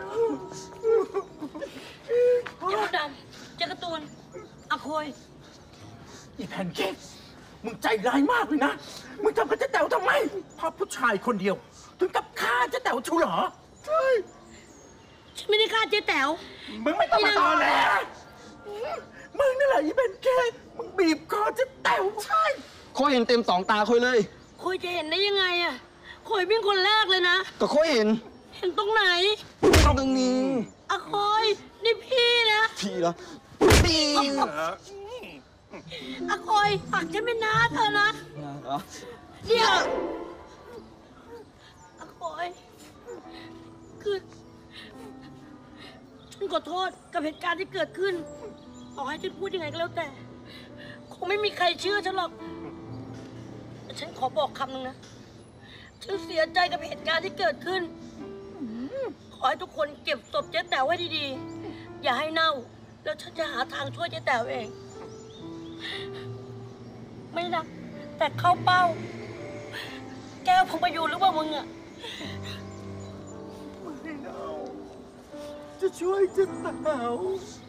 เจ้าดำเจ้าการ์ตูนอาโคยอีแพนเค้กมึงใจร้ายมากเลยนะมึงทำกับเจ๊แต๋วทำไมเพราะผู้ชายคนเดียวถึงกับฆ่าเจ๊แต๋วชูเหรอใช่ฉันไม่ได้ฆ่าเจ๊แต๋วมึงไม่ต้องมาตอแหลมึงนี่แหละอีแพนเค้กมึงบีบคอเจ๊แต๋วใช่โคยเห็นเต็มสองตาโคยเลยโคยจะเห็นได้ยังไงอะโคยเป็นคนแรกเลยนะก็โคยเห็นเห็นตรงไหนตรงนี้อะโคยนี่พี่นะพี่เหรอพี่เหรออะโคยฝักฉันเป็นน้าเธอนะเหรอเดี๋ยวอะโคยคือฉันขอโทษกับเหตุการณ์ที่เกิดขึ้นต่อให้ฉันพูดยังไงก็แล้วแต่คงไม่มีใครเชื่อฉันหรอกแต่ฉันขอบอกคำหนึ่งนะฉันเสียใจกับเหตุการณ์ที่เกิดขึ้นขอให้ทุกคนเก็บศพเจ๊แต๋วไว้ดีๆอย่าให้เน่าแล้วฉันจะหาทางช่วยเจ๊แต๋วเองไม่นะแต่เข้าเป้าแก้วพงประยูนหรือว่ามึงอะไม่เน่าจะช่วยเจ๊แต๋ว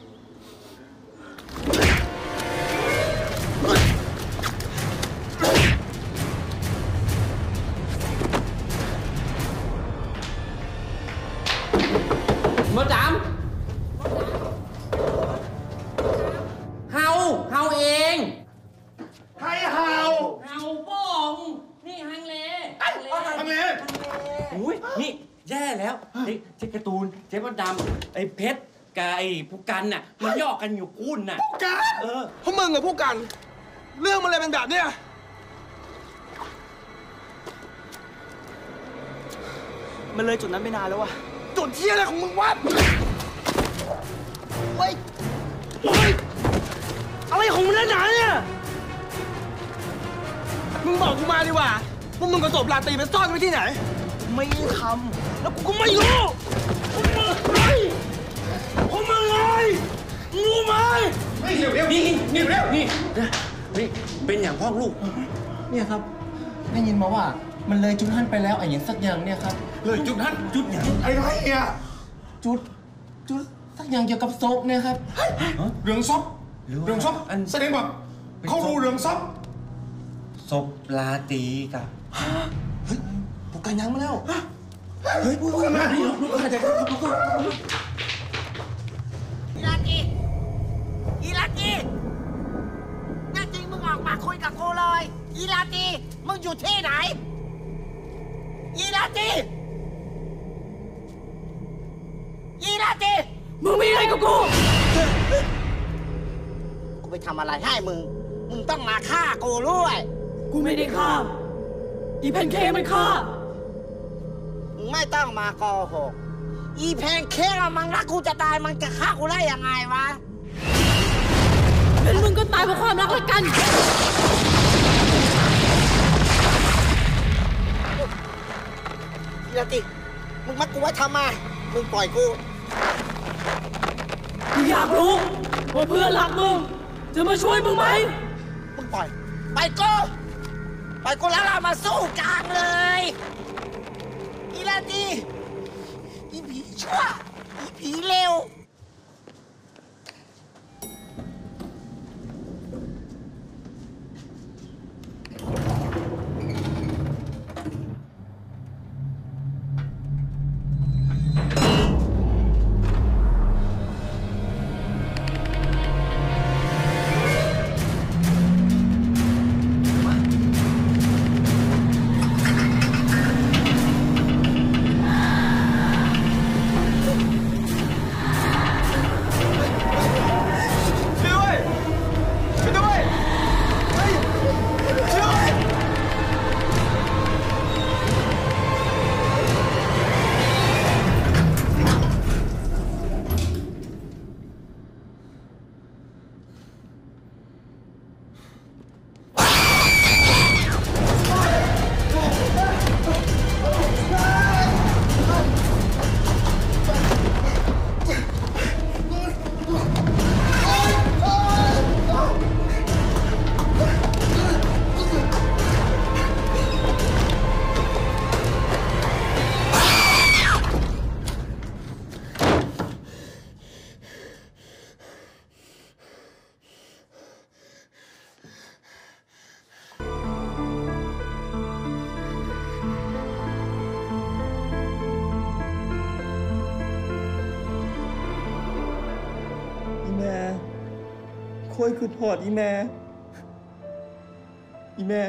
มดดำเฮาเฮาเองใครเฮาเฮาป้องนี่ฮังเลฮังเลอุ้ยนี่แย่แล้วเจ๊เจ๊การ์ตูนเจ๊มดดำไอ้เพชรกับไอ้ผู้กันน่ะมันย่อกันอยู่พุ่นน่ะผู้กันเออพวกมึงกับผู้กันเรื่องมันเลยเป็นแบบเนี้ยมันเลยจุดนั้นไม่นานแล้ววะจุดเที่ยอะไรของมึงวะเฮ้ยเฮ้ยอะไรของมึงนักหนาเนี่ยมึงบอกกูมาดีกว่าว่ามึงกับศพลาตรีไปซ่อนไว้ที่ไหนไม่ทำแล้วกูก็ไม่รู้ผมมึงไงผมมึงไงรู้ไหมไม่เร็วเร็วนี่นี่เร็วนี่นี่เป็นอย่างพ่อลูกเนี่ยครับได้ยินมาว่ามันเลยจุดหันไปแล้วไอ้อย่างสักอย่างเนี่ยครับเลยจุดหันจุดอย่างอะไรอ่ะจุดจุดสักอย่างเกี่ยวกับศพเนี่ยครับเรื่องศพเรื่องศพแสดงว่าเขารู้เรื่องศพศพลาตีกับเฮ้ยพวกกันยังมาแล้วเฮ้ยพวกกันมาดิลูกกันจะลูกกันอีลาจีอีลาจีแน่จริงมึงออกมาคุยกับกูเลยอีลาจีมึงอยู่ที่ไหนอีลาจีอีลาจีมึงมีอะไรกับกูกูไปทำอะไรให้มึงมึงต้องมาฆ่ากูด้วยกูไม่ได้ฆ่าอีแพนเค้กมันฆ่ามึงไม่ต้องมาโกหกอีแพนเค้กมันรักกูจะตายมันจะฆ่ากูได้ยังไงวะเป็นมึงก็ตายเพราะความรักละกันอีลาจีมึงมัดกูไว้ทำไมมึงปล่อยกูกูอยากรู้ว่าเพื่อนรักมึงจะมาช่วยมึงไหมมึงปล่อยไปกูไปกูแล้วเรามาสู้กลางเลยอีลาตีอีผีชั่วอีผีเลวแม่ค่อยคือทอดอีแม่อีแม่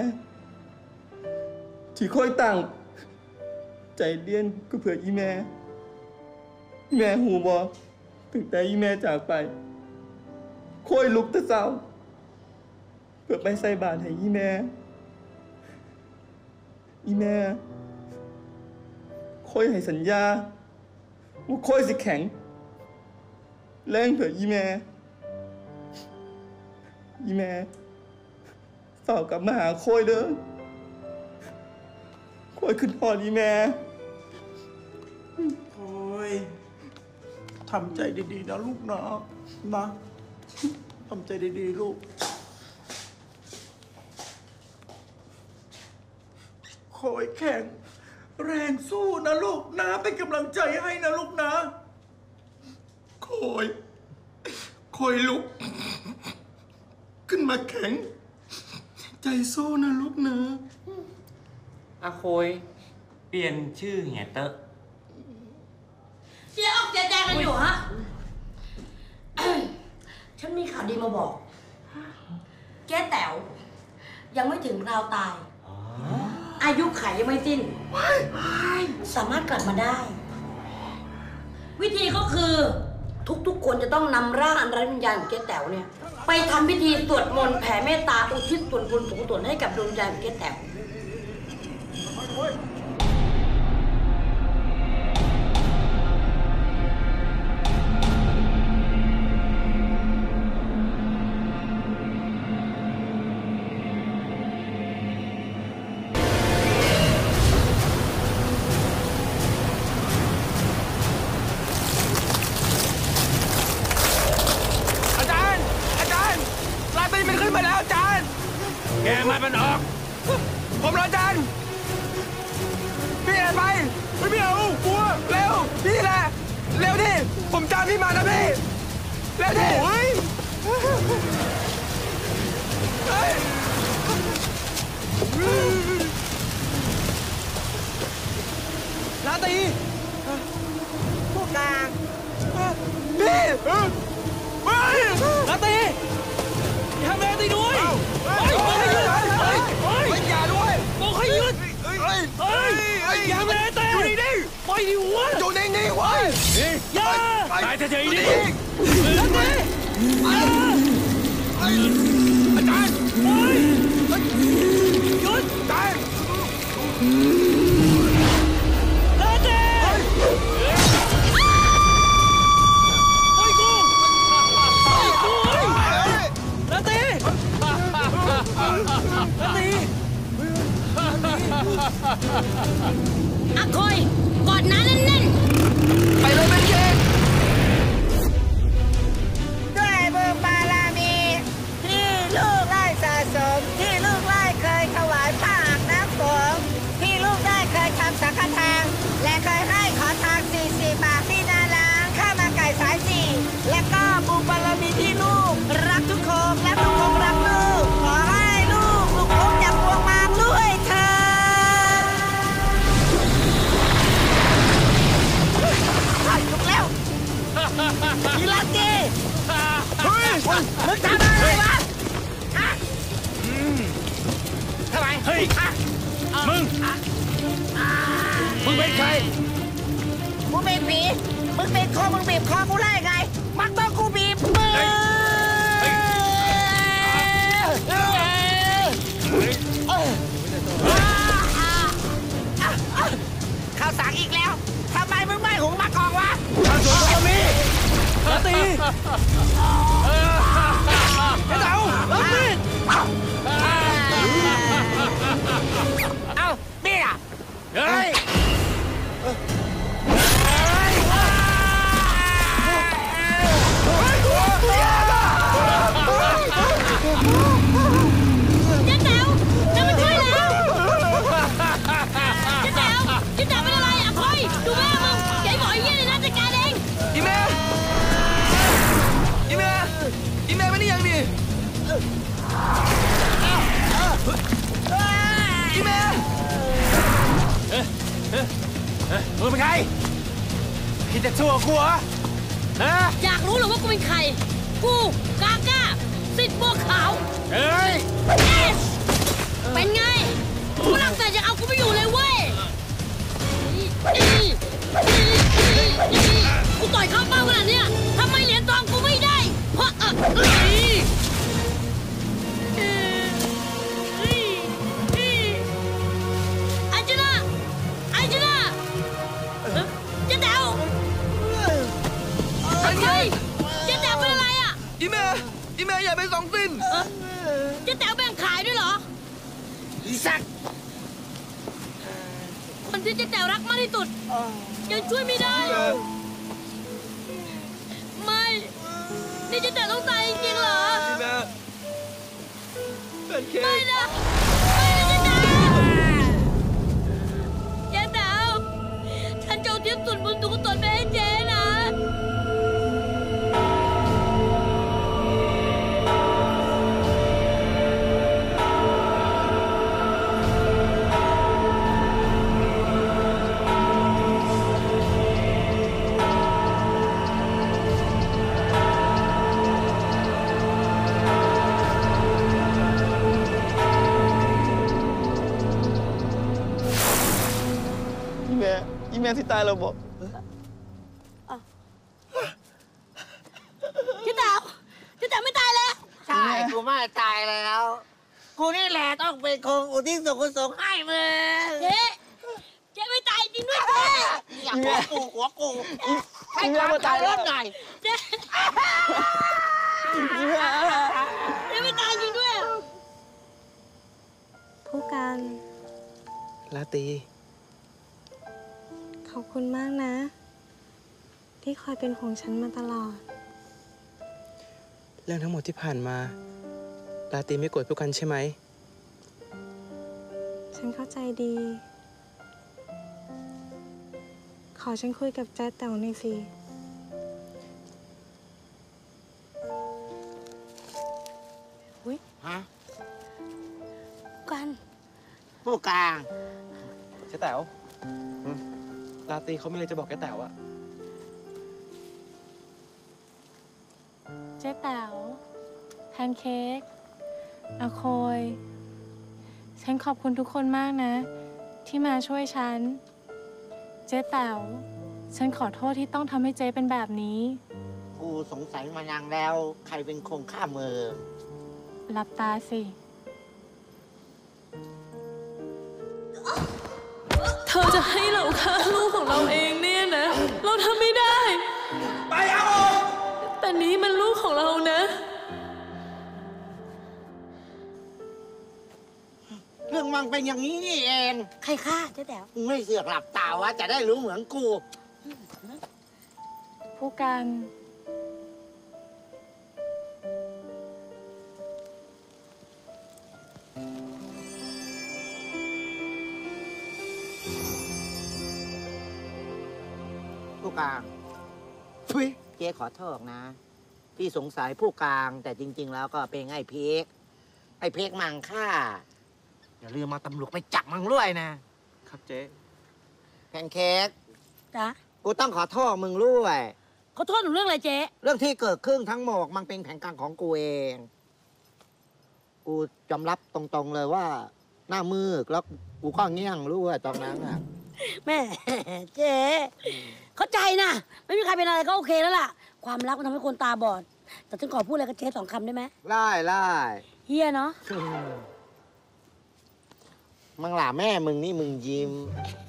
ที่ค่อยตั้งใจเลี้ยนก็เผื่ออีแม่อีแม่หูบอถึงแต่อีแม่จากไปค่อยลุกตะเจ้าเพื่อไปใส่บาตรให้อีแม่อีแม่ค่อยให้สัญญาว่าค่อยสิแข็งแรงเผื่ออีแม่อีแม่ฝากกลับมาหาค่อยเด้อค่อยขึ้นพอดีแม่โอ้ยทำใจดีๆนะลูกนะนะทำใจดีๆลูกคอยแข็งแรงสู้นะลูกนะเป็นกำลังใจให้นะลูกนะคอยคอยลุกขึ้นมาแข็งใจสู้นะลูกนะอาโคยเปลี่ยนชื่อเหี่ยเตอะเจ๊ออกเจ๊แจงกันอยู่ฮะ ฉันมีข่าวดีมาบอกเจ๊แต๋วยังไม่ถึงราวตายอายุขัยยังไม่สิ้นสามารถกลับมาได้ วิธีก็คือทุกๆคนจะต้องนำร่างอันไร้วิญญาณของเจ๊แต๋วเนี่ยไปทำพิธีสวดมนต์แผ่เมตตาอุทิศส่วนบุญส่วนกุศลให้กับดวงวิญญาณของเจ๊แต๋วแกมามันออกผมรออาจารย์พี่เอ็นไปไม่เอากลัวเร็วพี่แหละเร็วดิผมตามพี่มานะพี่เร็วดิเฮ้ยเฮ้ยลาตีพวกกลางพี่เฮ้ยลาตีทำแม่ตีด้วยบอกให้หยุดอย่าด้วยบอกให้หยุดเฮ้ยอย่าแม่ตีอยู่นี่ปล่อยดิวะอยู่นี่นี่วะอย่าตายเฉยๆดิอาจารย์อาจารย์หยุดตายลาตีปล่อยกูลาตีอะคอยกอดน้าแน่นๆไปเลยแม่เค้กด้วยบุญบารมีที่ลูกได้สะสมที่ลูกได้เคยถวายผ้าอาบน้ำฝนที่ลูกได้เคยทำสังฆทานและเคยให้ขอทานสี่สิบบาทที่นาล้างข้าวมันไก่สายสี่และก็บุญบารมีที่ลูกรักทุกคนและทุกคนรักลูกขอให้ลูกลูกคงจับพวงมาด้วยเธอลุกแล้วอีลักกี้เฮ้ยมึงทำอะไรวะฮะทำไมเฮ้ยมึงมึงเป็นใครกูเป็นผีมึงเป็นคอมึงบีบคอกูได้ไงมันต้องกูบีบมือข้าวสารอีกแล้วทำไมมึงไม่หุงมากองวะข้าวสารก็มีลาตีไอ้เต๋าลาตีเอามีดอ่ะเฮ้ยอีเมลมึงเป็นใครคิดจะชั่วกูเหรอฮะอยากรู้เหรอว่ากูเป็นใครกูกาก้าสิทธิ์บัวขาวเฮ้ยเป็นไงฝรั่งเศสยังเอากูไม่อยู่เลยเว้ยกูต่อยเข้าเป้าขนาดเนี้ยทำไมเหรียญทองกูไม่ได้เพราะอะไรไอจีน่าไอจีน่าเจ๊แต๋วเฮ้ยเจ๊แต๋วเป็นอะไรอ่ะอีเมย์อีเมย์ใหญ่ไปสองสิ้นเจ๊แต๋วแบ่งขายด้วยเหรออีสัตว์คนที่เจ๊แต๋วรักมากที่สุดยังช่วยไม่ได้ไม่นี่เจ๊แต๋วต้องตายจริงๆเหรอไม่นะไม่นะเจ๊แต๋วเจ๊แต๋วฉันจะเอาเทียบส่วนบุญทุกตนไปให้เจ๊นะอีแม่ที่ตายเราบอกเจ๊แต๋วเจ๊แต๋วไม่ตายแล้วใช่กูไม่ตายแล้วกูนี่แหละต้องเป็นคนอุทิศส่วนกุศลให้มึงเจ๊เจ๊ไม่ตายจริงด้วยเจ๊อย่าหัวกูหัวกูให้ความเคารพหน่อยเจ๊เจ๊ไม่ตายจริงด้วยผู้การลาตีขอบคุณมากนะที่คอยเป็นห่วงฉันมาตลอดเรื่องทั้งหมดที่ผ่านมาลาตีไม่โกรธพวกกันใช่ไหมฉันเข้าใจดีขอฉันคุยกับแจ๊ดแต๋วหน่อยสิอุ้ยฮะกันผู้กลางเจ๊แต๋วลาตีเขาไม่เลยจะบอกแกแต๋วอะเจ๊แต๋วแพนเค้กอาโคยฉันขอบคุณทุกคนมากนะที่มาช่วยฉันเจ๊แต๋วฉันขอโทษที่ต้องทำให้เจ๊เป็นแบบนี้กูสงสัยมานานแล้วใครเป็นคงฆ่ามือหลับตาสิเธอจะให้เราฆ่าลูกของเราเองเนี่ยนะเราทำไม่ได้ไปเอาแต่นี้มันลูกของเรานะเรื่องมันเป็นอย่างนี้นี่เองใครฆ่าเจ๊แต๋วไม่เสือกหลับตาวะจะได้รู้เหมือนกูผู้การผู้กลางทุยเจ๊ขอโทษนะที่สงสัยผู้กลางแต่จริงๆแล้วก็เป็นไอ้เพกไอ้เพกมังค่าอย่าลืมมาตำรวจไปจับมังด้วยนะครับเจ๊แพนเค้กจ๊ะกูต้องขอโทษมึงด้วยขอโทษหนูเรื่องอะไรเจ๊เรื่องที่เกิดขึ้นทั้งหมดมันเป็นแผนการของกูเอง กูยอมรับตรงๆเลยว่าหน้ามืดแล้วกูก็เงี้ยงรู้ว่าตอนนั้นอ่ะแม่เจ๊เข้าใจนะไม่มีใครเป็นอะไรก็โอเคแล้วล่ะความรักมันทำให้คนตาบอดแต่ฉันขอพูดอะไรกับเจ๊สองคำได้ไหมได้ได้เฮียเนาะมังหล่าแม่มึงนี่มึงยิ้ม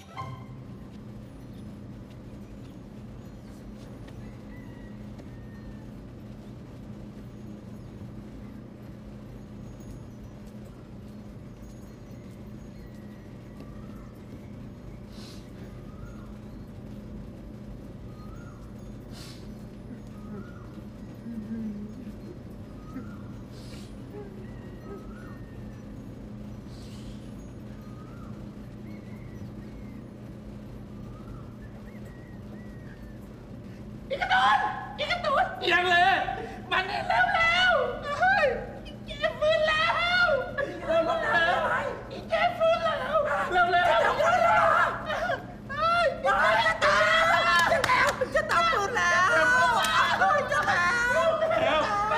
อีกระตูนอีกระตูนยังเลยมันนี่เร็วเร็วเฮ้ยอีเจ๊ฟื้นแล้วเร็วเร็วอีเจ๊ฟื้นแล้วเร็วเร็วจะฟื้นแล้วเฮ้ยจะตายจะตายจะตายฟื้นแล้วจะตายจะตาย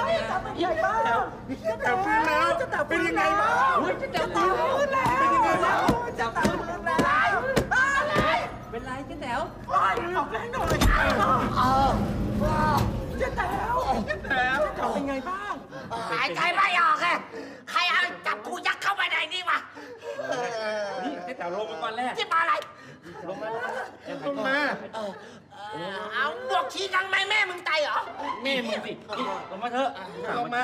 เป็นยังไงบ้างจะจับมือแล้วเป็นยังไงบ้างจับมือแล้วอะไรเป็นไรเจ๊แต๋วออกแรงหน่อยเออเจ๊แต๋วเจ๊แต๋วเป็นไงบ้างหายใจไม่ออกเลยใครเอาจับกูยัดเข้าไปในนี่มานี่เจ๊แต๋วลงมาก่อนแรกที่มาอะไรลงมาลงมาเอาบวกชี้กังไหมแม่มึงตายเหรอแม่มึงสิลงมาเถอะลงมา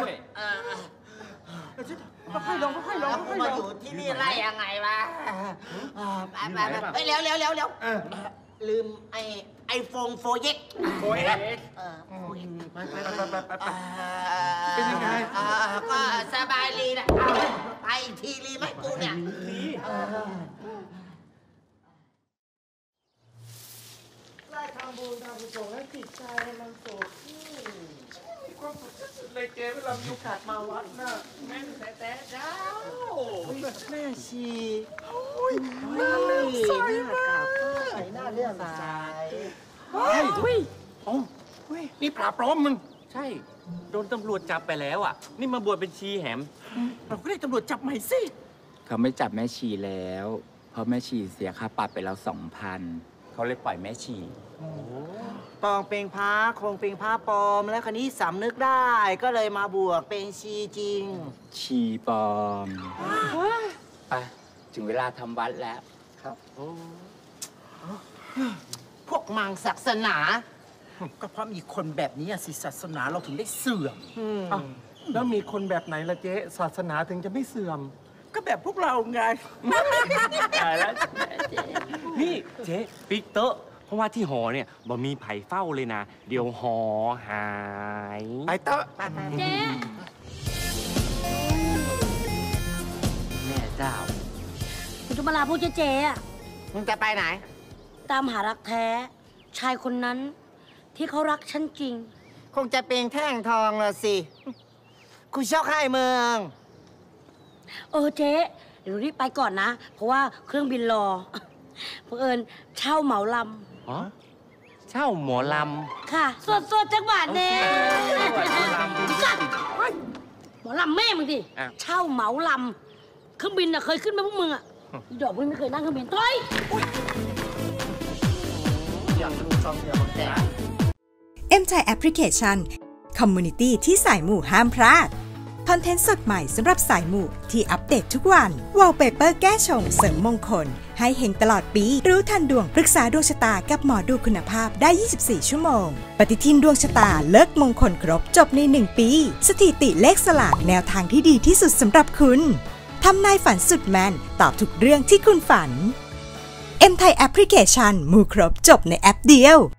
ค่อยๆลงค่อยๆลงค่อยๆลงมาอยู่ที่นี่ไล่ยังไงวะไปไปไปไปเร็วเร็วเร็วเร็วลืมไอไอโฟนโฟเย็กโฟเย็กไปไปไปไปไปเป็นยังไงก็สบายดีนะไปอีกทีรีไหมกูเนี่ยไล่ทำบุญทำกุศลให้จิตใจมันสดชื่นมีความสุขที่สุดเลยเจ๊เวลามีโอกาสมาวัดน่ะแม่แต่แต่เจ้าแม่ชีโอ้ยน่าเลื่อมใสมากน่าเลื่อมใสเฮ้ยเฮ้ยนี่ปราบปรามมึงใช่โดนตำรวจจับไปแล้วอ่ะนี่มาบวชเป็นชีแหมเราก็ได้ตำรวจจับใหม่สิเขาไม่จับแม่ชีแล้วเพราะแม่ชีเสียค่าปรับไปแล้วสองพันเขาเลยปล่อยแม่ชีปองเป็นพระคงเป็นพระปลอมแล้วคันนี้สำนึกได้ก็เลยมาบวชเป็นชีจริงชีปลอมไปถึงเวลาทำวัดแล้วครับพวกมังศาสนาก็เพราะมีคนแบบนี้สิศาสนาเราถึงได้เสื่อมแล้วมีคนแบบไหนล่ะเจ๊ศาสนาถึงจะไม่เสื่อมก็แบบพวกเราไงตายแล้วนี่เจ๊ปิ๊กเตอะเพราะว่าที่หอเนี่ยบ่มีไผ่เฝ้าเลยนะเดี๋ยวหอหายไปเตอะเจ๊แม่เจ้าคุณจะมาลาพูดเจ๊อะมึงจะไปไหนตามหารักแท้ชายคนนั้นที่เขารักฉันจริงคงจะเป็นแท่งทองละสิคุณชอบใครเมืองเออเจ๊เดี๋ยวรีบไปก่อนนะเพราะว่าเครื่องบินรอเผอิญเช่าเหมาลำอ๋อเช่าหมอลำค่ะสดสดจังหวัดเน่หมอลำแม่มึงดิเช่าเหมาลำเครื่องบินอะเคยขึ้นไหมพวกมึงอะดอกมึงไม่เคยนั่งเครื่องบินถอยอยากดูซองเดียวของแกเอ็ม ที ไอ Application Community ที่สายหมู่ห้ามพลาดคอนเทนต์สดใหม่สำหรับสายหมู่ที่อัปเดตทุกวันวอลเปเปอร์แก้ชงเสริมมงคลให้เฮงตลอดปีรู้ทันดวงปรึกษาดวงชะตากับหมอดูคุณภาพได้ยี่สิบสี่ชั่วโมงปฏิทินดวงชะตาเลิกมงคลครบจบในหนึ่งปีสถิติเลขสลากแนวทางที่ดีที่สุดสำหรับคุณทำนายฝันสุดแม่นตอบทุกเรื่องที่คุณฝัน เอ็ม ที ไอ Application มูครบจบในแอปเดียว